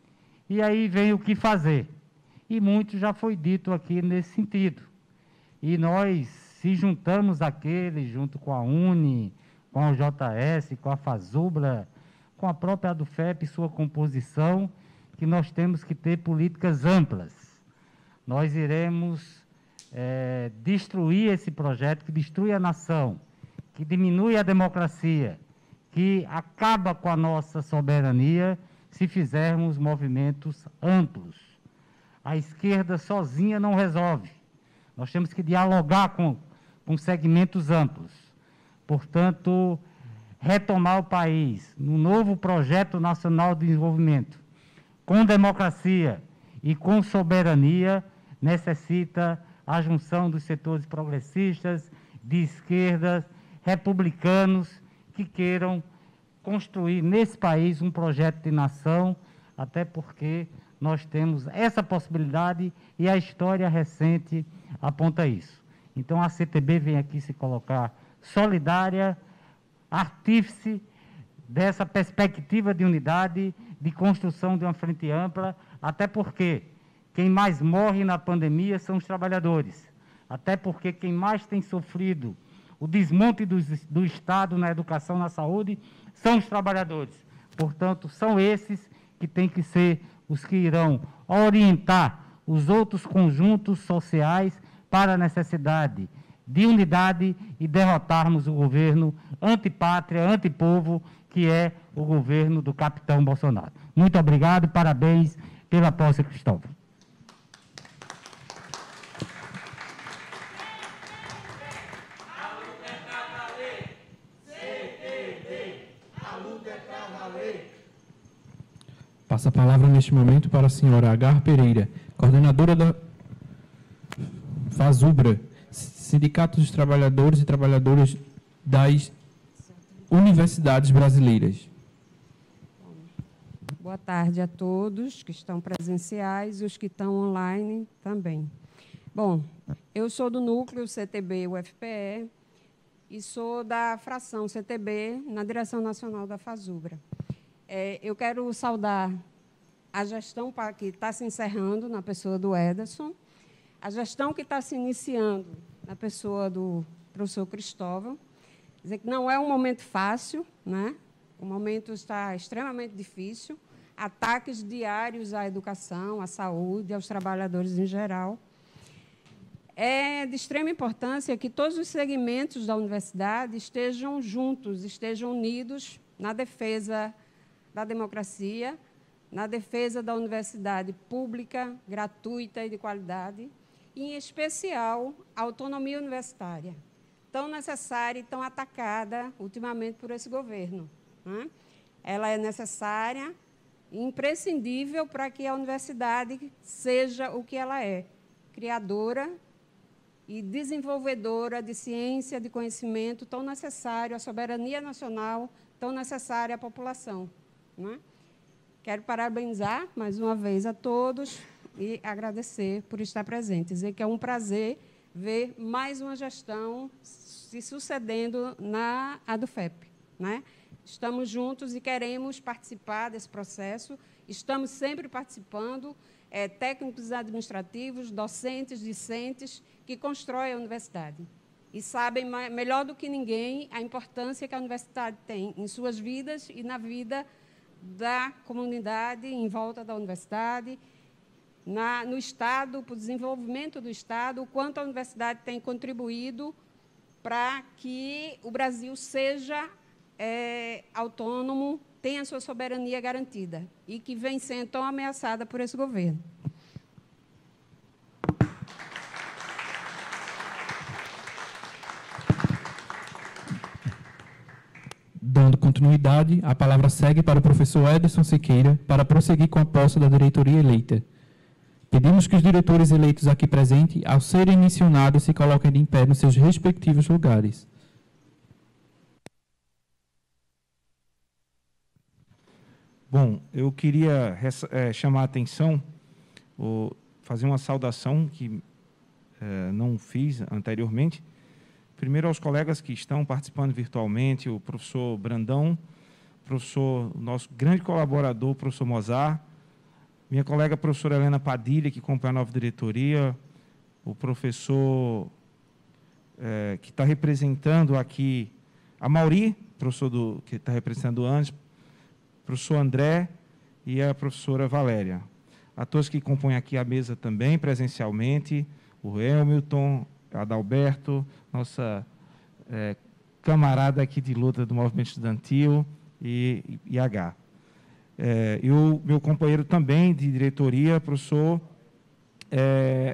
E aí vem o que fazer. E muito já foi dito aqui nesse sentido. E nós se juntamos àqueles, junto com a UNE, com a U J S, com a FASUBRA, com a própria ADUFEP e sua composição, que nós temos que ter políticas amplas. Nós iremos é, destruir esse projeto que destrui a nação, que diminui a democracia, que acaba com a nossa soberania, se fizermos movimentos amplos. A esquerda sozinha não resolve. Nós temos que dialogar com, com segmentos amplos. Portanto, retomar o país no novo projeto nacional de desenvolvimento, com democracia e com soberania, necessita a junção dos setores progressistas, de esquerda, republicanos, que queiram construir nesse país um projeto de nação, até porque nós temos essa possibilidade e a história recente aponta isso. Então, a C T B vem aqui se colocar solidária, artífice dessa perspectiva de unidade, de construção de uma frente ampla, até porque quem mais morre na pandemia são os trabalhadores, até porque quem mais tem sofrido o desmonte do, do Estado na educação, na saúde, são os trabalhadores. Portanto, são esses que têm que ser os que irão orientar os outros conjuntos sociais para a necessidade de unidade e derrotarmos o governo antipátria, antipovo, que é o governo do capitão Bolsonaro. Muito obrigado e parabéns pela posse, Cristóvão. Passa a palavra neste momento para a senhora Agar Pereira, coordenadora da FASUBRA, Sindicato dos Trabalhadores e Trabalhadoras das Universidades Brasileiras. Boa tarde a todos que estão presenciais e os que estão online também. Bom, eu sou do núcleo C T B U F P E e sou da fração C T B na direção nacional da FASUBRA. É, eu quero saudar a gestão que está se encerrando na pessoa do Ederson, a gestão que está se iniciando na pessoa do professor Cristóvão. Dizer que não é um momento fácil, né? O momento está extremamente difícil, ataques diários à educação, à saúde, aos trabalhadores em geral. É de extrema importância que todos os segmentos da universidade estejam juntos, estejam unidos na defesa da democracia, na defesa da universidade pública, gratuita e de qualidade, e, em especial, a autonomia universitária, tão necessária e tão atacada ultimamente por esse governo, né? Ela é necessária e imprescindível para que a universidade seja o que ela é, criadora e desenvolvedora de ciência, de conhecimento tão necessário à soberania nacional, tão necessária à população, né? Quero parabenizar mais uma vez a todos e agradecer por estar presente. Dizer que é um prazer ver mais uma gestão se sucedendo na ADUFEP, né? Estamos juntos e queremos participar desse processo. Estamos sempre participando, é, técnicos administrativos, docentes, discentes, que constroem a universidade. E sabem melhor do que ninguém a importância que a universidade tem em suas vidas e na vida da comunidade em volta da universidade, na, no Estado, para o desenvolvimento do Estado, o quanto a universidade tem contribuído para que o Brasil seja é, autônomo, tenha sua soberania garantida e que vem sendo tão ameaçada por esse governo. continuidade, a palavra segue para o professor Ederson Siqueira para prosseguir com a posse da diretoria eleita. Pedimos que os diretores eleitos aqui presentes, ao serem mencionados, se coloquem de pé nos seus respectivos lugares. Bom, eu queria é, chamar a atenção, ou fazer uma saudação que é, não fiz anteriormente. Primeiro aos colegas que estão participando virtualmente, o professor Brandão, professor, nosso grande colaborador, o professor Mozart, minha colega a professora Helena Padilha, que acompanha a nova diretoria, o professor é, que está representando aqui, a Mauri, professor do, que está representando antes, professor André e a professora Valéria. A todos que compõem aqui a mesa também, presencialmente, o Hamilton, Adalberto, nossa é, camarada aqui de luta do movimento estudantil e, e H. É, e o meu companheiro também de diretoria, professor é,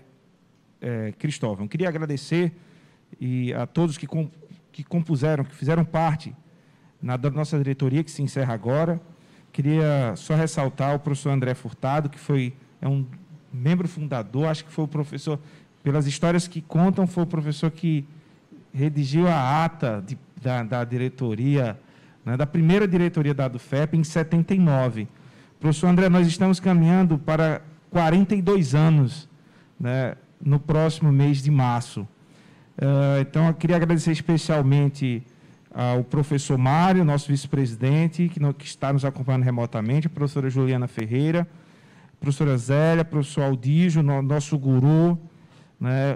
é, Cristóvão. Queria agradecer e a todos que, com, que compuseram, que fizeram parte na da nossa diretoria, que se encerra agora. Queria só ressaltar o professor André Furtado, que foi é um membro fundador, acho que foi o professor, pelas histórias que contam, foi o professor que redigiu a ata de, da, da diretoria, né, da primeira diretoria da ADUFEP, em setenta e nove. Professor André, nós estamos caminhando para quarenta e dois anos, né, no próximo mês de março. Uh, então, eu queria agradecer especialmente ao professor Mário, nosso vice-presidente, que, que está nos acompanhando remotamente, a professora Juliana Ferreira, a professora Zélia, o professor Aldígio, no, nosso guru, né,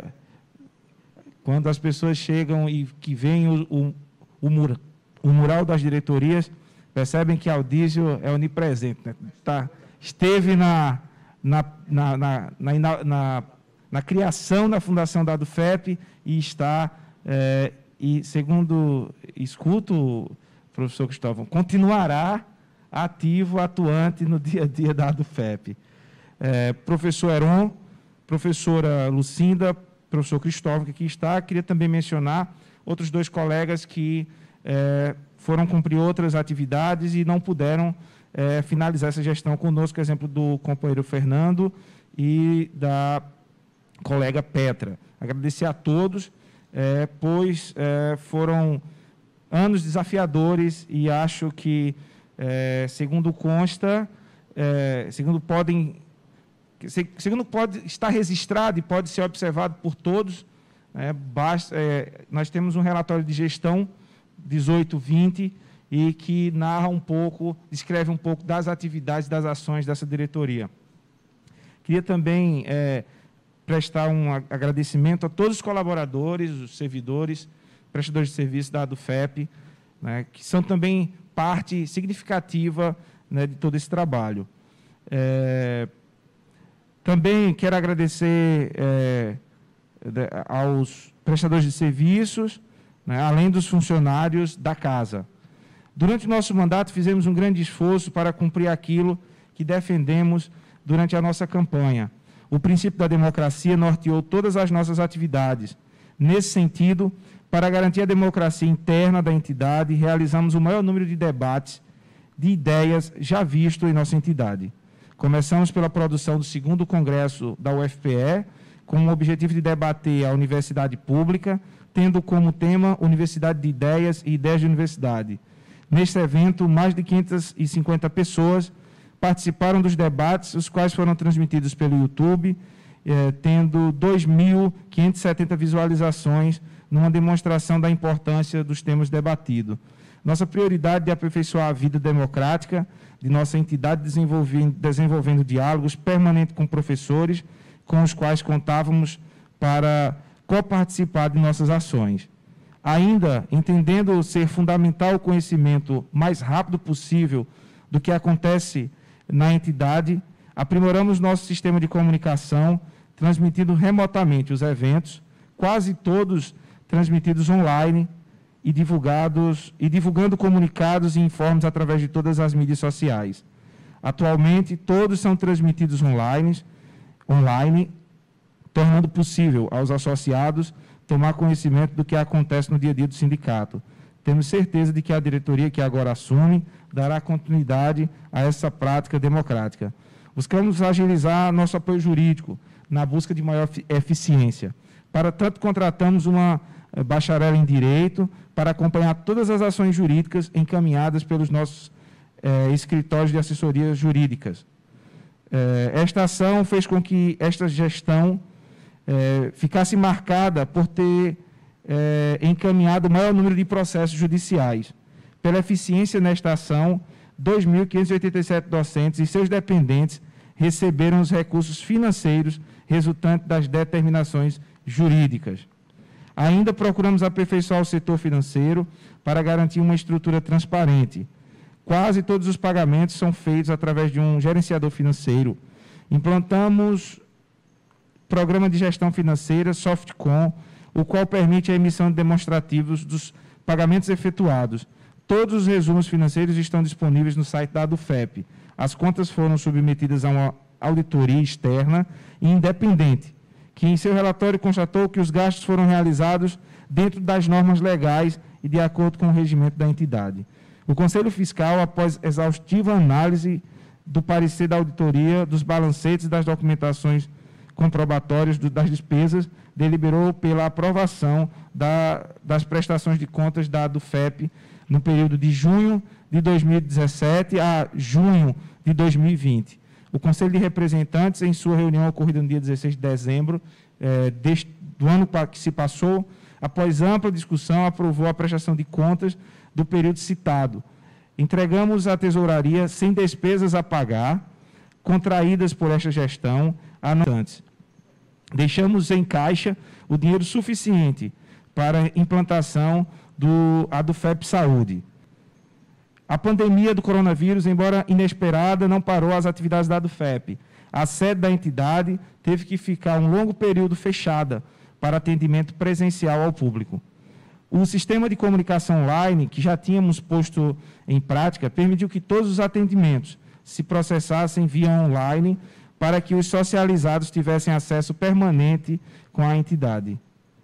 quando as pessoas chegam e que veem o, o, o, mura, o mural das diretorias, percebem que Aldígio é onipresente, né? Tá, esteve na, na, na, na, na, na, na criação da fundação da ADUFEP e está, é, e segundo escuto, professor Cristóvão, continuará ativo, atuante no dia a dia da ADUFEP. É, professor Heron, professora Lucinda, professor Cristóvão, que aqui está. Queria também mencionar outros dois colegas que é, foram cumprir outras atividades e não puderam é, finalizar essa gestão conosco, exemplo do companheiro Fernando e da colega Petra. Agradecer a todos, é, pois é, foram anos desafiadores e acho que, é, segundo consta, é, segundo podem... Segundo pode estar registrado e pode ser observado por todos, é, basta, é, nós temos um relatório de gestão dezoito vinte e que narra um pouco, descreve um pouco das atividades, das ações dessa diretoria. Queria também é, prestar um agradecimento a todos os colaboradores, os servidores, prestadores de serviço da ADUFEP, né, que são também parte significativa, né, de todo esse trabalho. É, Também quero agradecer é, aos prestadores de serviços, né, além dos funcionários da casa. Durante o nosso mandato, fizemos um grande esforço para cumprir aquilo que defendemos durante a nossa campanha. O princípio da democracia norteou todas as nossas atividades. Nesse sentido, para garantir a democracia interna da entidade, realizamos o maior número de debates de ideias já visto em nossa entidade. Começamos pela produção do segundo congresso da U F P E, com o objetivo de debater a universidade pública, tendo como tema Universidade de Ideias e Ideias de Universidade. Neste evento, mais de quinhentas e cinquenta pessoas participaram dos debates, os quais foram transmitidos pelo YouTube, eh, tendo dois mil quinhentas e setenta visualizações, numa demonstração da importância dos temas debatidos. Nossa prioridade é aperfeiçoar a vida democrática de nossa entidade, desenvolvendo, desenvolvendo diálogos permanentes com professores, com os quais contávamos para coparticipar de nossas ações. Ainda, entendendo ser fundamental o conhecimento mais rápido possível do que acontece na entidade, aprimoramos nosso sistema de comunicação, transmitindo remotamente os eventos, quase todos transmitidos online, e divulgados e divulgando comunicados e informes através de todas as mídias sociais. Atualmente, todos são transmitidos online, online, tornando possível aos associados tomar conhecimento do que acontece no dia a dia do sindicato. temos certeza de que a diretoria que agora assume dará continuidade a essa prática democrática. Buscamos agilizar nosso apoio jurídico na busca de maior eficiência. Para tanto, contratamos uma bacharel em Direito para acompanhar todas as ações jurídicas encaminhadas pelos nossos eh, escritórios de assessorias jurídicas. Eh, esta ação fez com que esta gestão eh, ficasse marcada por ter eh, encaminhado o maior número de processos judiciais. Pela eficiência nesta ação, dois mil quinhentos e oitenta e sete docentes e seus dependentes receberam os recursos financeiros resultantes das determinações jurídicas. Ainda procuramos aperfeiçoar o setor financeiro para garantir uma estrutura transparente. Quase todos os pagamentos são feitos através de um gerenciador financeiro. Implantamos programa de gestão financeira, Softcom, o qual permite a emissão de demonstrativos dos pagamentos efetuados. Todos os resumos financeiros estão disponíveis no site da ADUFEP. As contas foram submetidas a uma auditoria externa e independente, que em seu relatório constatou que os gastos foram realizados dentro das normas legais e de acordo com o regimento da entidade. O Conselho Fiscal, após exaustiva análise do parecer da auditoria, dos balancetes e das documentações comprobatórias do, das despesas, deliberou pela aprovação da, das prestações de contas da ADUFEP no período de junho de dois mil e dezessete a junho de dois mil e vinte. O Conselho de Representantes, em sua reunião ocorrida no dia dezesseis de dezembro eh, deste, do ano que se passou, após ampla discussão, aprovou a prestação de contas do período citado. Entregamos à Tesouraria, sem despesas a pagar, contraídas por esta gestão, a antes. Deixamos em caixa o dinheiro suficiente para a implantação do ADUFEP Saúde. A pandemia do coronavírus, embora inesperada, não parou as atividades da ADUFEP. A sede da entidade teve que ficar um longo período fechada para atendimento presencial ao público. O sistema de comunicação online, que já tínhamos posto em prática, permitiu que todos os atendimentos se processassem via online para que os socializados tivessem acesso permanente com a entidade.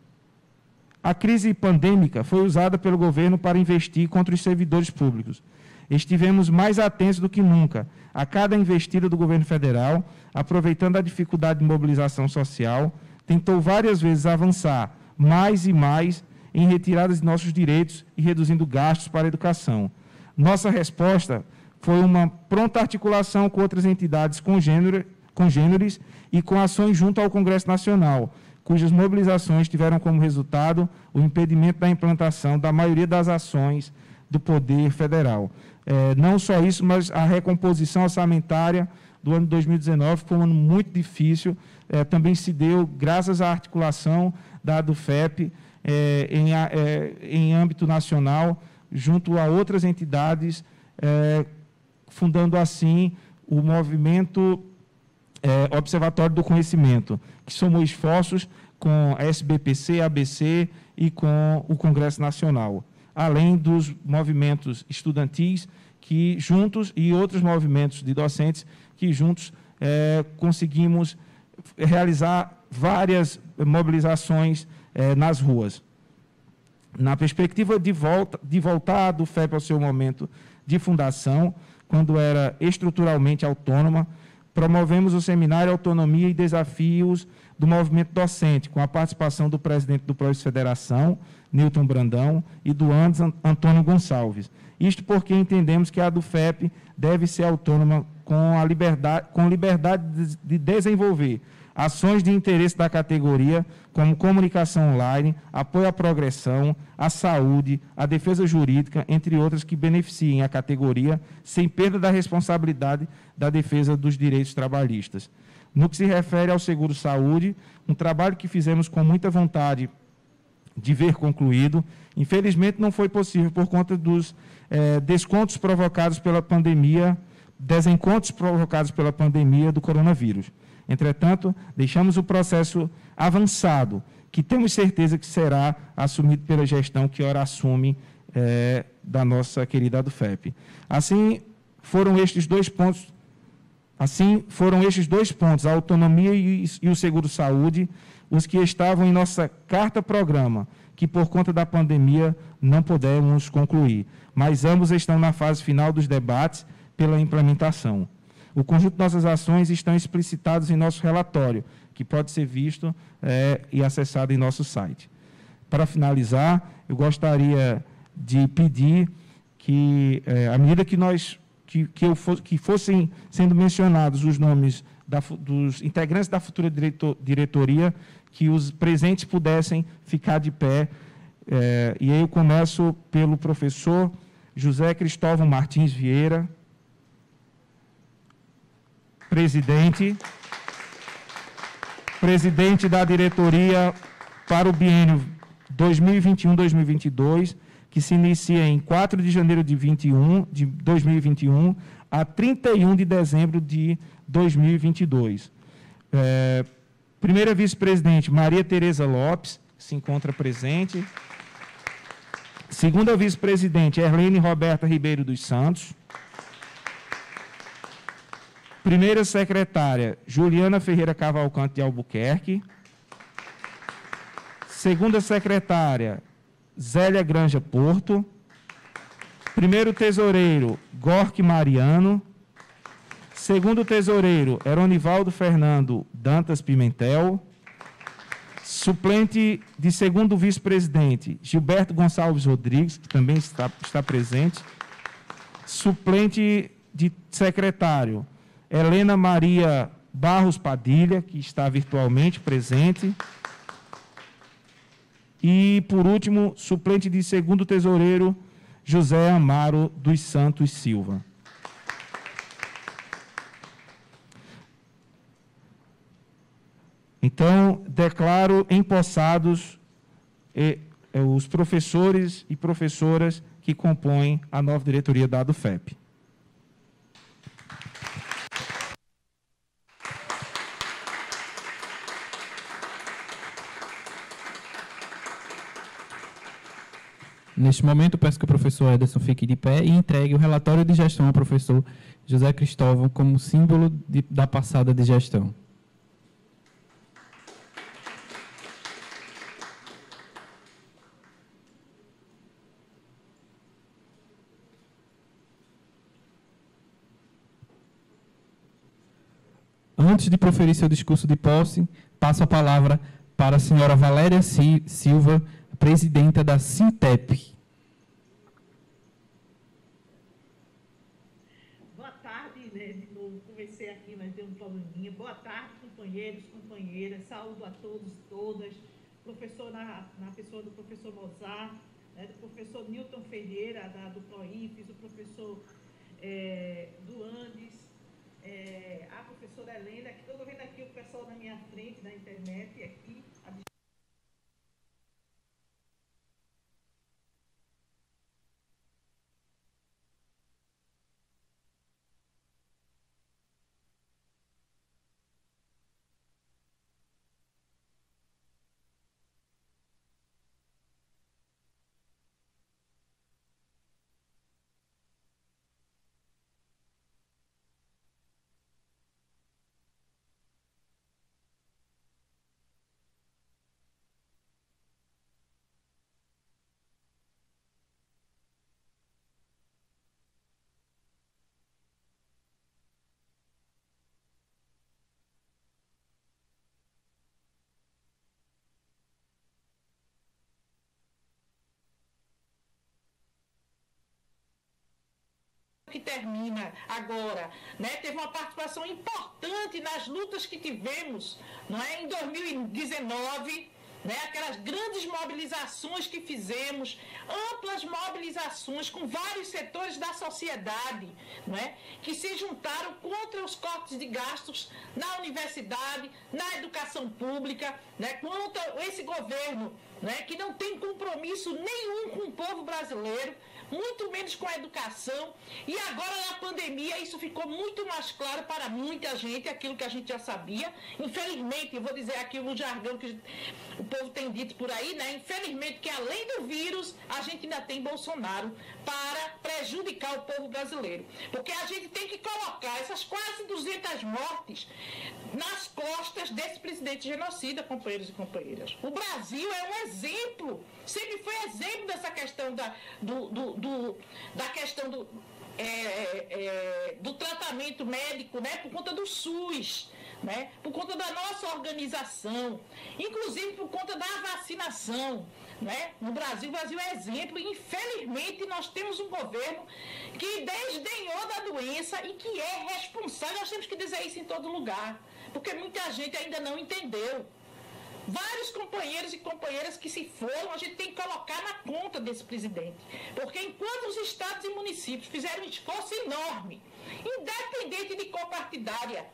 A crise pandêmica foi usada pelo governo para investir contra os servidores públicos. Estivemos mais atentos do que nunca a cada investida do governo federal, aproveitando a dificuldade de mobilização social, tentou várias vezes avançar mais e mais em retiradas de nossos direitos e reduzindo gastos para a educação. Nossa resposta foi uma pronta articulação com outras entidades congêneres e com ações junto ao Congresso Nacional, cujas mobilizações tiveram como resultado o impedimento da implantação da maioria das ações do Poder Federal. É, não só isso, mas a recomposição orçamentária do ano de dois mil e dezenove foi um ano muito difícil, é, também se deu graças à articulação da ADUFEP é, em, é, em âmbito nacional, junto a outras entidades, é, fundando assim o movimento é, Observatório do Conhecimento, que somou esforços com a S B P C, A B C e com o Congresso Nacional, além dos movimentos estudantis que juntos e outros movimentos de docentes que juntos é, conseguimos realizar várias mobilizações é, nas ruas. Na perspectiva de, volta, de voltar do F E P ao seu momento de fundação, quando era estruturalmente autônoma, promovemos o seminário Autonomia e Desafios do Movimento Docente, com a participação do presidente do Prois Federação, Newton Brandão, e do Anderson Antônio Gonçalves. Isto porque entendemos que a ADUFEP deve ser autônoma com a liberdade, com liberdade de desenvolver ações de interesse da categoria, como comunicação online, apoio à progressão, à saúde, à defesa jurídica, entre outras que beneficiem a categoria, sem perda da responsabilidade da defesa dos direitos trabalhistas. No que se refere ao seguro-saúde, um trabalho que fizemos com muita vontade de ver concluído, infelizmente não foi possível por conta dos eh, descontos provocados pela pandemia, desencontros provocados pela pandemia do coronavírus. Entretanto, deixamos o processo avançado, que temos certeza que será assumido pela gestão que ora assume eh, da nossa querida ADUFEP. Assim, foram estes dois pontos, assim foram estes dois pontos, a autonomia e, e o seguro-saúde, os que estavam em nossa carta-programa, que por conta da pandemia não pudemos concluir, mas ambos estão na fase final dos debates pela implementação. O conjunto de nossas ações estão explicitados em nosso relatório, que pode ser visto é, e acessado em nosso site. Para finalizar, eu gostaria de pedir que, é, à medida que nós que, que, eu for, que fossem sendo mencionados os nomes da, dos integrantes da futura diretor, diretoria, que os presentes pudessem ficar de pé. É, e aí eu começo pelo professor José Cristóvão Martins Vieira, presidente, presidente da diretoria para o biênio dois mil e vinte e um a dois mil e vinte e dois, que se inicia em quatro de janeiro de, vinte e um, de dois mil e vinte e um a trinta e um de dezembro de dois mil e vinte e dois. É, primeira vice-presidente, Maria Tereza Lopes, que se encontra presente. Segunda vice-presidente, Erlene Roberta Ribeiro dos Santos. Primeira secretária, Juliana Ferreira Cavalcante de Albuquerque. Segunda secretária, Zélia Granja Porto. Primeiro tesoureiro, Gorque Mariano. Segundo tesoureiro, Eronivaldo Fernando Dantas Pimentel. Suplente de segundo vice-presidente, Gilberto Gonçalves Rodrigues, que também está, está presente. Suplente de secretário, Helena Maria Barros Padilha, que está virtualmente presente. E, por último, suplente de segundo tesoureiro, José Amaro dos Santos Silva. Então, declaro empossados eh, eh, os professores e professoras que compõem a nova diretoria da ADUFEP. Neste momento, peço que o professor Ederson fique de pé e entregue o relatório de gestão ao professor José Cristóvão como símbolo de, da passada de gestão. Antes de proferir seu discurso de posse, passo a palavra para a senhora Valéria Silva, presidenta da Sintep. Boa tarde, né? De novo, comecei aqui, mas deu um probleminha. Boa tarde, companheiros, companheiras, saúdo a todos e todas. Professor, na, na pessoa do professor Mozart, né? Do professor Newton Ferreira, da, do PROIFES, o professor é, Duandes, é, a professora Helena, que estou vendo aqui o pessoal na minha frente, na internet, aqui. A que termina agora, né, teve uma participação importante nas lutas que tivemos, não é, em dois mil e dezenove, né, aquelas grandes mobilizações que fizemos, amplas mobilizações com vários setores da sociedade, não é, que se juntaram contra os cortes de gastos na universidade, na educação pública, né, contra esse governo, né, que não tem compromisso nenhum com o povo brasileiro, muito menos com a educação. E agora, na pandemia, isso ficou muito mais claro para muita gente, aquilo que a gente já sabia. Infelizmente, eu vou dizer aqui o jargão que o povo tem dito por aí, né? Infelizmente, que além do vírus, a gente ainda tem Bolsonaro para prejudicar o povo brasileiro. Porque a gente tem que colocar essas quase duzentas mortes nas costas desse presidente genocida, companheiros e companheiras. O Brasil é um exemplo, sempre foi exemplo dessa questão da, do, do, do, da questão do, é, é, do tratamento médico, né, por conta do SUS, né, por conta da nossa organização, inclusive por conta da vacinação. Né? No Brasil, o Brasil é exemplo e, infelizmente, nós temos um governo que desdenhou da doença e que é responsável. Nós temos que dizer isso em todo lugar, porque muita gente ainda não entendeu. Vários companheiros e companheiras que se foram, a gente tem que colocar na conta desse presidente, porque enquanto os estados e municípios fizeram um esforço enorme, independente de cor partidária,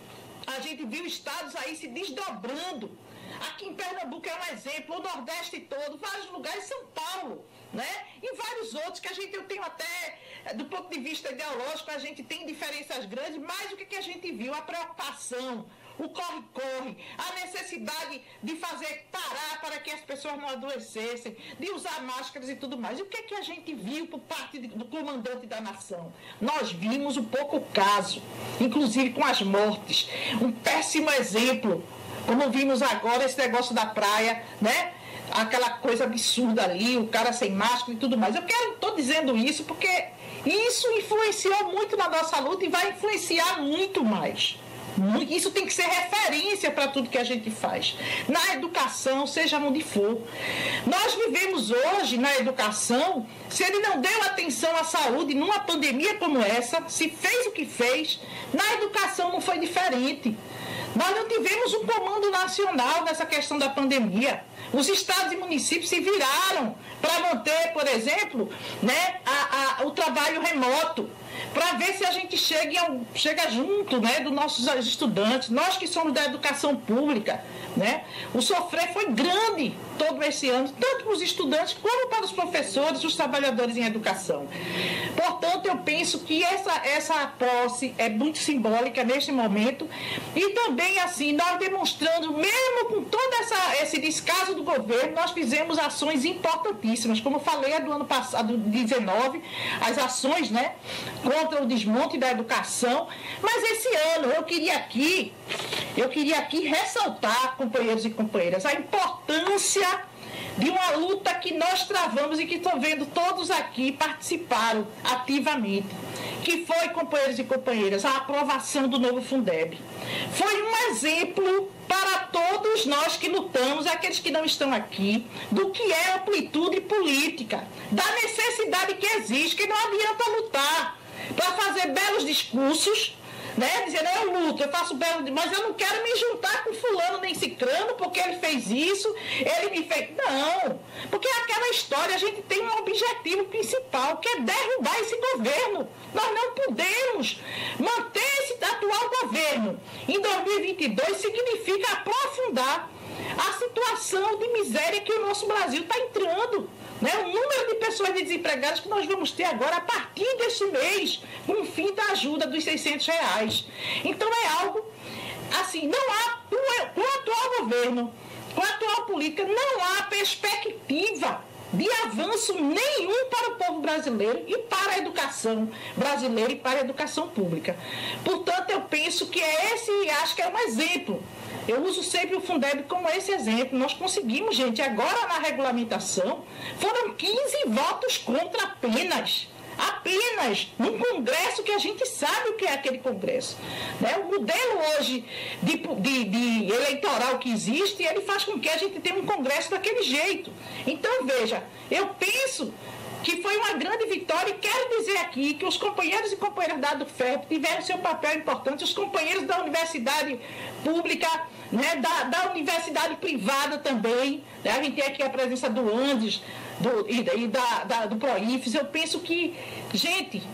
a gente viu estados aí se desdobrando. Aqui em Pernambuco é um exemplo, o Nordeste todo, vários lugares, São Paulo, né? E vários outros que a gente, eu tenho até, do ponto de vista ideológico, a gente tem diferenças grandes, mas o que, que a gente viu? A preocupação, o corre-corre, a necessidade de fazer parar para que as pessoas não adoecessem, de usar máscaras e tudo mais. E o que, que a gente viu por parte do comandante da nação? Nós vimos um pouco o caso, inclusive com as mortes, um péssimo exemplo. Como vimos agora, esse negócio da praia, né? Aquela coisa absurda ali, o cara sem máscara e tudo mais. Eu quero, estou dizendo isso porque isso influenciou muito na nossa luta e vai influenciar muito mais. Isso tem que ser referência para tudo que a gente faz. Na educação, seja onde for. Nós vivemos hoje na educação, se ele não deu atenção à saúde numa pandemia como essa, se fez o que fez, na educação não foi diferente. Nós não tivemos um comando nacional nessa questão da pandemia. Os estados e municípios se viraram para manter, por exemplo, né, a, a, o trabalho remoto, para ver se a gente chega, chega junto, né, dos nossos estudantes, nós que somos da educação pública, né? O sofrer foi grande todo esse ano, tanto para os estudantes como para os professores, os trabalhadores em educação. Portanto, eu penso que essa, essa posse é muito simbólica neste momento e também, assim, nós demonstrando, mesmo com todo essa, esse descaso do governo, nós fizemos ações importantíssimas, como eu falei, é do ano passado, dezenove, as ações, né, contra o desmonte da educação, mas esse ano eu queria aqui, eu queria aqui ressaltar, companheiros e companheiras, a importância de uma luta que nós travamos e que estou vendo todos aqui participaram ativamente, que foi, companheiros e companheiras, a aprovação do novo Fundeb. Foi um exemplo para todos nós que lutamos, aqueles que não estão aqui, do que é amplitude política, da necessidade que existe, que não adianta lutar para fazer belos discursos, né, dizendo, eu luto, eu faço belo, mas eu não quero me juntar com fulano nem cicrano, porque ele fez isso, ele me fez... Não, porque é aquela história, a gente tem um objetivo principal, que é derrubar esse governo. Nós não podemos manter esse atual governo. Em dois mil e vinte e dois significa aprofundar a situação de miséria que o nosso Brasil está entrando. Né, o número de pessoas desempregadas que nós vamos ter agora a partir desse mês, com o fim da ajuda dos seiscentos reais. Então é algo, assim, não há, com o atual governo, com a atual política, não há perspectiva de avanço nenhum para o povo brasileiro e para a educação brasileira e para a educação pública. Portanto, eu penso que é esse, acho que é um exemplo. Eu uso sempre o Fundeb como esse exemplo. Nós conseguimos, gente, agora na regulamentação, foram quinze votos contra apenas. Apenas num congresso que a gente sabe o que é aquele congresso. Né? O modelo hoje de, de, de eleitoral que existe, ele faz com que a gente tenha um congresso daquele jeito. Então, veja, eu penso que foi uma grande vitória e quero dizer aqui que os companheiros e companheiras da ADUFERP tiveram seu papel importante, os companheiros da universidade pública, né, da, da universidade privada também, né, a gente tem aqui a presença do Andes do, e, e da, da, do PROIFES. Eu penso que, gente,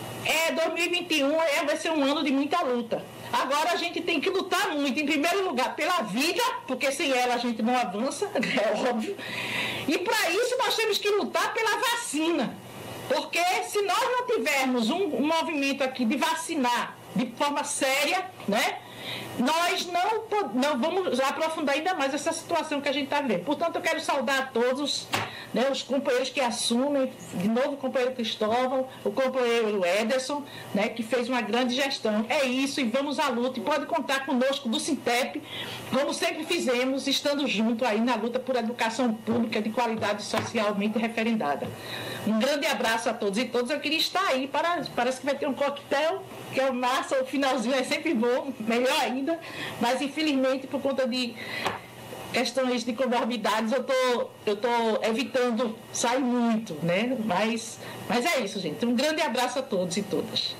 é, dois mil e vinte e um é, vai ser um ano de muita luta. Agora a gente tem que lutar muito, em primeiro lugar, pela vida, porque sem ela a gente não avança, é óbvio. E para isso nós temos que lutar pela vacina. Porque se nós não tivermos um, um movimento aqui de vacinar de forma séria, né, nós não, não vamos aprofundar ainda mais essa situação que a gente está vivendo. Portanto, eu quero saudar a todos, né, os companheiros que assumem, de novo o companheiro Cristóvão, o companheiro Ederson, né, que fez uma grande gestão. É isso, e vamos à luta, e pode contar conosco do Sintep, como sempre fizemos, estando junto aí na luta por educação pública de qualidade socialmente referendada. Um grande abraço a todos e todas. Eu queria estar aí, para, parece que vai ter um coquetel, que é massa, o finalzinho é sempre bom, melhor ainda, mas infelizmente por conta de questões de comorbidades eu tô, eu tô evitando sair muito, né? Mas, mas é isso, gente. Um grande abraço a todos e todas.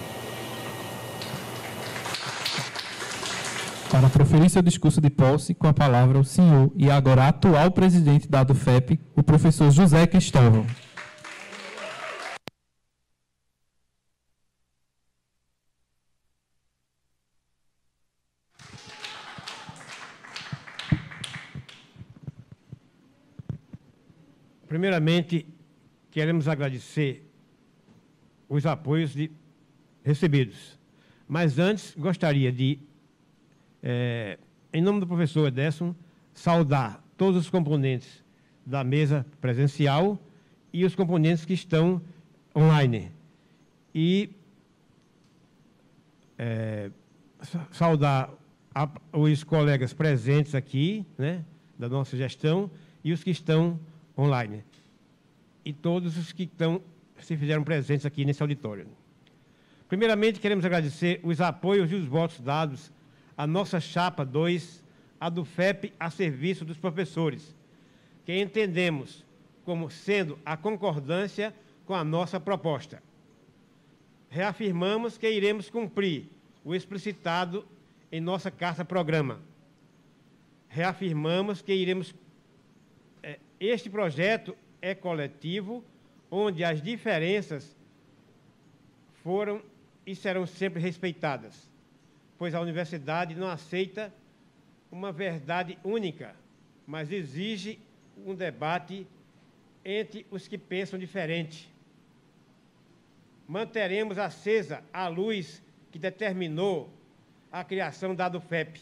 Para proferir seu discurso de posse, com a palavra o senhor e agora atual presidente da ADUFEP, o professor José Cristóvão. Primeiramente, queremos agradecer os apoios de, recebidos. Mas antes, gostaria de, é, em nome do professor Ederson, saudar todos os componentes da mesa presencial e os componentes que estão online. E é, saudar a, os colegas presentes aqui, né, da nossa gestão, e os que estão online, e todos os que estão, se fizeram presentes aqui nesse auditório. Primeiramente, queremos agradecer os apoios e os votos dados à nossa chapa dois, a ADUFEP a serviço dos professores, que entendemos como sendo a concordância com a nossa proposta. Reafirmamos que iremos cumprir o explicitado em nossa carta-programa. Reafirmamos que iremos Este projeto é coletivo, onde as diferenças foram e serão sempre respeitadas, pois a universidade não aceita uma verdade única, mas exige um debate entre os que pensam diferente. Manteremos acesa a luz que determinou a criação da ADUFEP,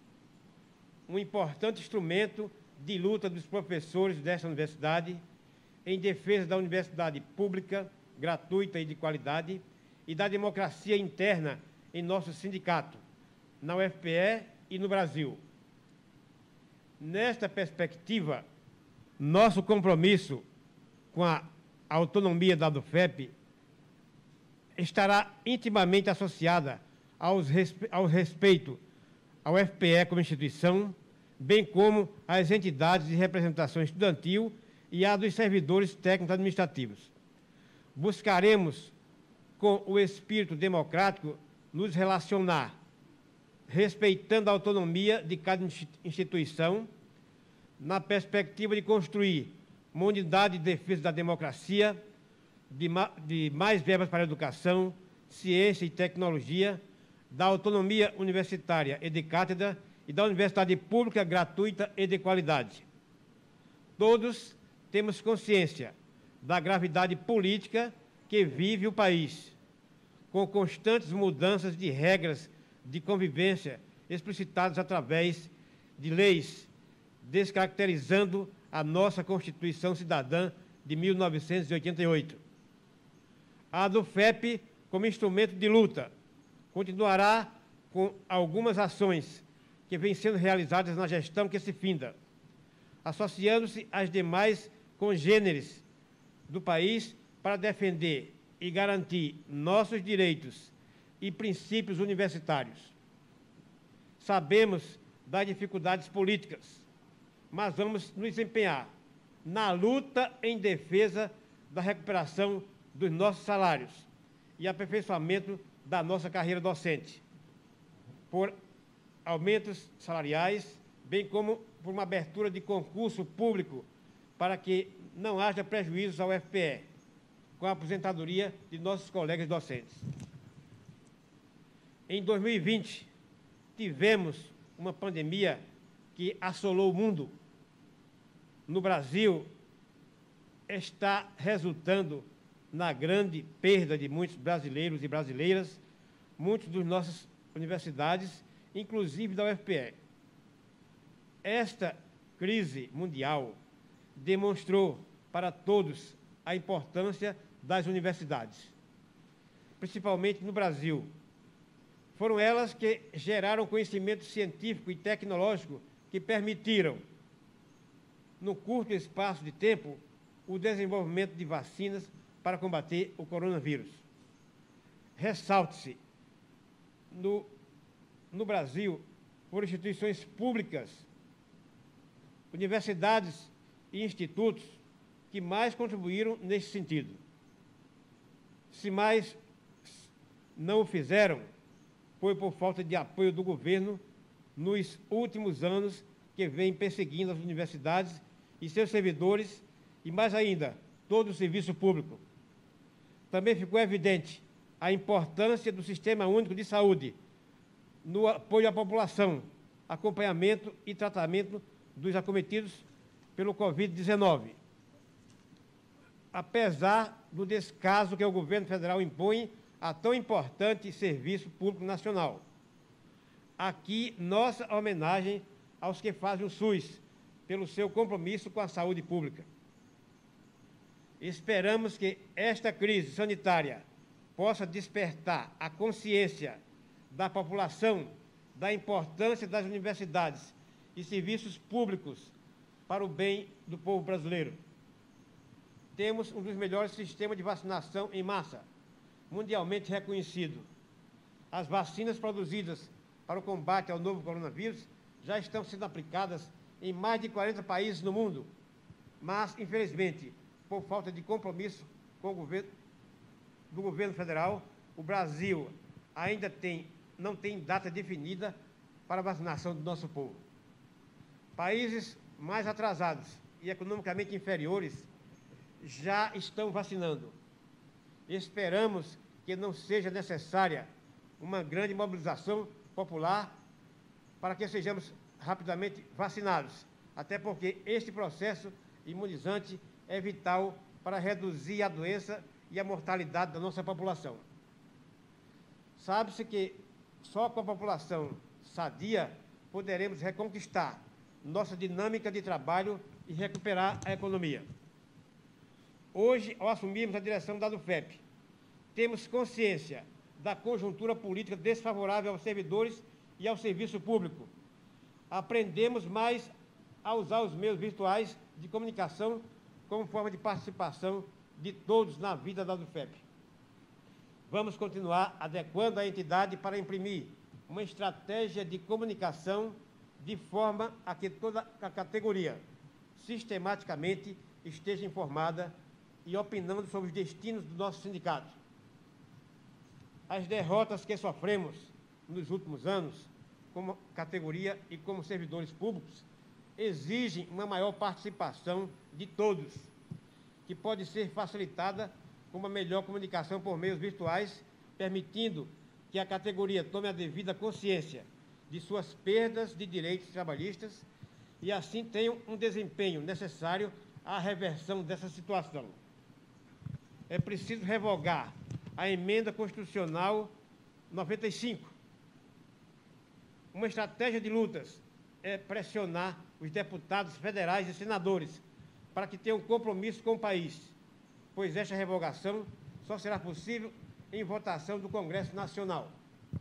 um importante instrumento de luta dos professores desta universidade, em defesa da universidade pública, gratuita e de qualidade, e da democracia interna em nosso sindicato, na U F P E e no Brasil. Nesta perspectiva, nosso compromisso com a autonomia da ADUFEP estará intimamente associada aos, ao respeito ao U F P E como instituição, bem como às entidades de representação estudantil e a dos servidores técnicos administrativos. Buscaremos, com o espírito democrático, nos relacionar, respeitando a autonomia de cada instituição, na perspectiva de construir uma unidade de defesa da democracia, de, ma de mais verbas para a educação, ciência e tecnologia, da autonomia universitária e de cátedra, e da universidade pública, gratuita e de qualidade. Todos temos consciência da gravidade política que vive o país, com constantes mudanças de regras de convivência explicitadas através de leis, descaracterizando a nossa Constituição Cidadã de mil novecentos e oitenta e oito. A ADUFEP, como instrumento de luta, continuará com algumas ações que vêm sendo realizadas na gestão que se finda, associando-se às demais congêneres do país para defender e garantir nossos direitos e princípios universitários. Sabemos das dificuldades políticas, mas vamos nos empenhar na luta em defesa da recuperação dos nossos salários e aperfeiçoamento da nossa carreira docente, por aumentos salariais, bem como por uma abertura de concurso público para que não haja prejuízos ao U F P E, com a aposentadoria de nossos colegas docentes. Em dois mil e vinte, tivemos uma pandemia que assolou o mundo. No Brasil, está resultando na grande perda de muitos brasileiros e brasileiras, muitas das nossas universidades, inclusive da U F P E. Esta crise mundial demonstrou para todos a importância das universidades, principalmente no Brasil. Foram elas que geraram conhecimento científico e tecnológico que permitiram, no curto espaço de tempo, o desenvolvimento de vacinas para combater o coronavírus. Ressalte-se, no, no Brasil, por instituições públicas, universidades e institutos que mais contribuíram nesse sentido. Se mais não o fizeram, foi por falta de apoio do governo nos últimos anos, que vem perseguindo as universidades e seus servidores, e mais ainda, todo o serviço público. Também ficou evidente a importância do Sistema Único de Saúde no apoio à população, acompanhamento e tratamento dos acometidos pelo Covid dezenove. Apesar do descaso que o governo federal impõe a tão importante serviço público nacional. Aqui, nossa homenagem aos que fazem o SUS, pelo seu compromisso com a saúde pública. Esperamos que esta crise sanitária possa despertar a consciência da população da importância das universidades e serviços públicos para o bem do povo brasileiro. Temos um dos melhores sistemas de vacinação em massa, mundialmente reconhecido. As vacinas produzidas para o combate ao novo coronavírus já estão sendo aplicadas em mais de quarenta países no mundo, mas, infelizmente, por falta de compromisso com o governo, do governo federal, o Brasil ainda tem, não tem data definida para a vacinação do nosso povo. Países mais atrasados e economicamente inferiores já estão vacinando. Esperamos que não seja necessária uma grande mobilização popular para que sejamos rapidamente vacinados, até porque este processo imunizante é vital para reduzir a doença e a mortalidade da nossa população. Sabe-se que só com a população sadia poderemos reconquistar nossa dinâmica de trabalho e recuperar a economia. Hoje, ao assumirmos a direção da ADUFEP, temos consciência da conjuntura política desfavorável aos servidores e ao serviço público. Aprendemos mais a usar os meios virtuais de comunicação como forma de participação de todos na vida da ADUFEP. Vamos continuar adequando a entidade para imprimir uma estratégia de comunicação de forma a que toda a categoria sistematicamente esteja informada e opinando sobre os destinos do nosso sindicato. As derrotas que sofremos nos últimos anos, como categoria e como servidores públicos, exigem uma maior participação de todos, que pode ser facilitada com uma melhor comunicação por meios virtuais, permitindo que a categoria tome a devida consciência de suas perdas de direitos trabalhistas e assim tenham um desempenho necessário à reversão dessa situação. É preciso revogar a emenda constitucional noventa e cinco. Uma estratégia de lutas é pressionar os deputados federais e senadores para que tenham compromisso com o país, pois esta revogação só será possível em votação do Congresso Nacional.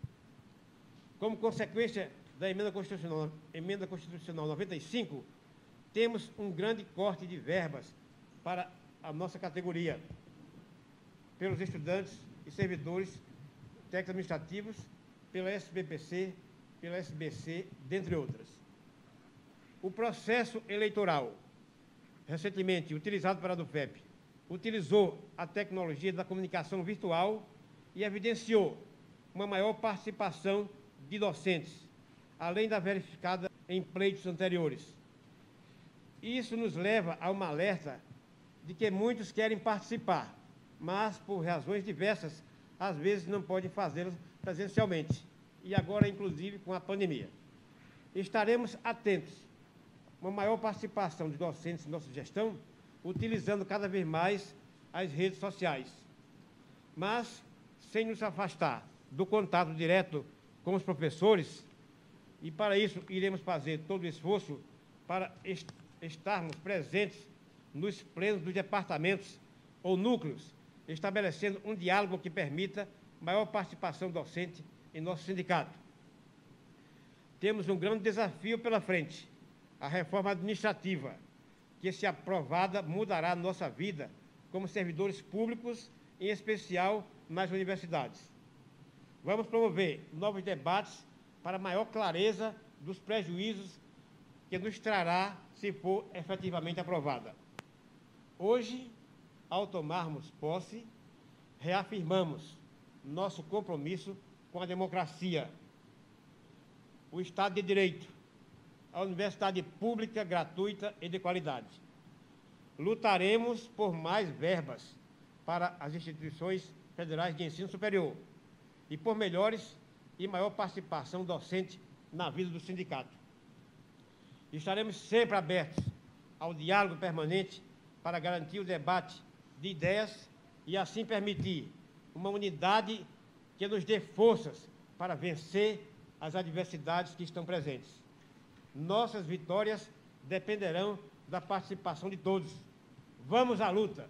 Como consequência da emenda constitucional, emenda constitucional noventa e cinco, temos um grande corte de verbas para a nossa categoria, pelos estudantes e servidores técnicos administrativos, pela S B P C, pela S B C, dentre outras. O processo eleitoral, recentemente utilizado para a ADUFEP, utilizou a tecnologia da comunicação virtual e evidenciou uma maior participação de docentes, além da verificada em pleitos anteriores. Isso nos leva a uma alerta de que muitos querem participar, mas, por razões diversas, às vezes não podem fazê-lo presencialmente, e agora, inclusive, com a pandemia. Estaremos atentos a uma maior participação de docentes em nossa gestão, utilizando cada vez mais as redes sociais. Mas, sem nos afastar do contato direto com os professores, e para isso iremos fazer todo o esforço para est estarmos presentes nos plenos dos departamentos ou núcleos, estabelecendo um diálogo que permita maior participação docente em nosso sindicato. Temos um grande desafio pela frente, a reforma administrativa, que, se aprovada, mudará nossa vida como servidores públicos, em especial nas universidades. Vamos promover novos debates para maior clareza dos prejuízos que nos trará se for efetivamente aprovada. Hoje, ao tomarmos posse, reafirmamos nosso compromisso com a democracia, o Estado de Direito, a universidade pública, gratuita e de qualidade. Lutaremos por mais verbas para as instituições federais de ensino superior e por melhores e maior participação docente na vida do sindicato. Estaremos sempre abertos ao diálogo permanente para garantir o debate de ideias e assim permitir uma unidade que nos dê forças para vencer as adversidades que estão presentes. Nossas vitórias dependerão da participação de todos. Vamos à luta!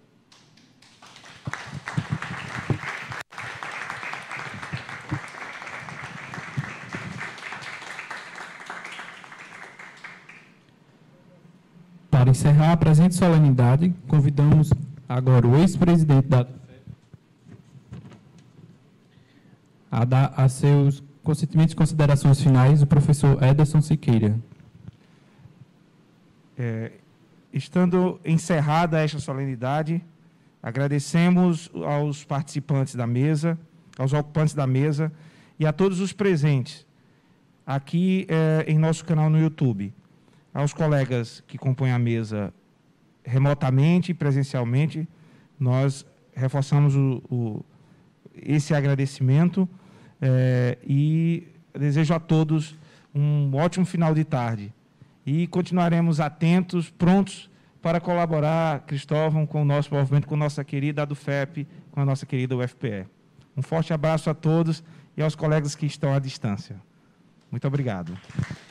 Para encerrar a presente solenidade, convidamos agora o ex-presidente da a dar a seus consentimentos e considerações finais o professor Ederson Siqueira. É, estando encerrada esta solenidade, agradecemos aos participantes da mesa, aos ocupantes da mesa e a todos os presentes aqui é, em nosso canal no YouTube. Aos colegas que compõem a mesa remotamente e presencialmente, nós reforçamos o, o, esse agradecimento é, e desejo a todos um ótimo final de tarde. E continuaremos atentos, prontos para colaborar, Cristóvão, com o nosso movimento, com a nossa querida ADUFEP, com a nossa querida U F P E. Um forte abraço a todos e aos colegas que estão à distância. Muito obrigado.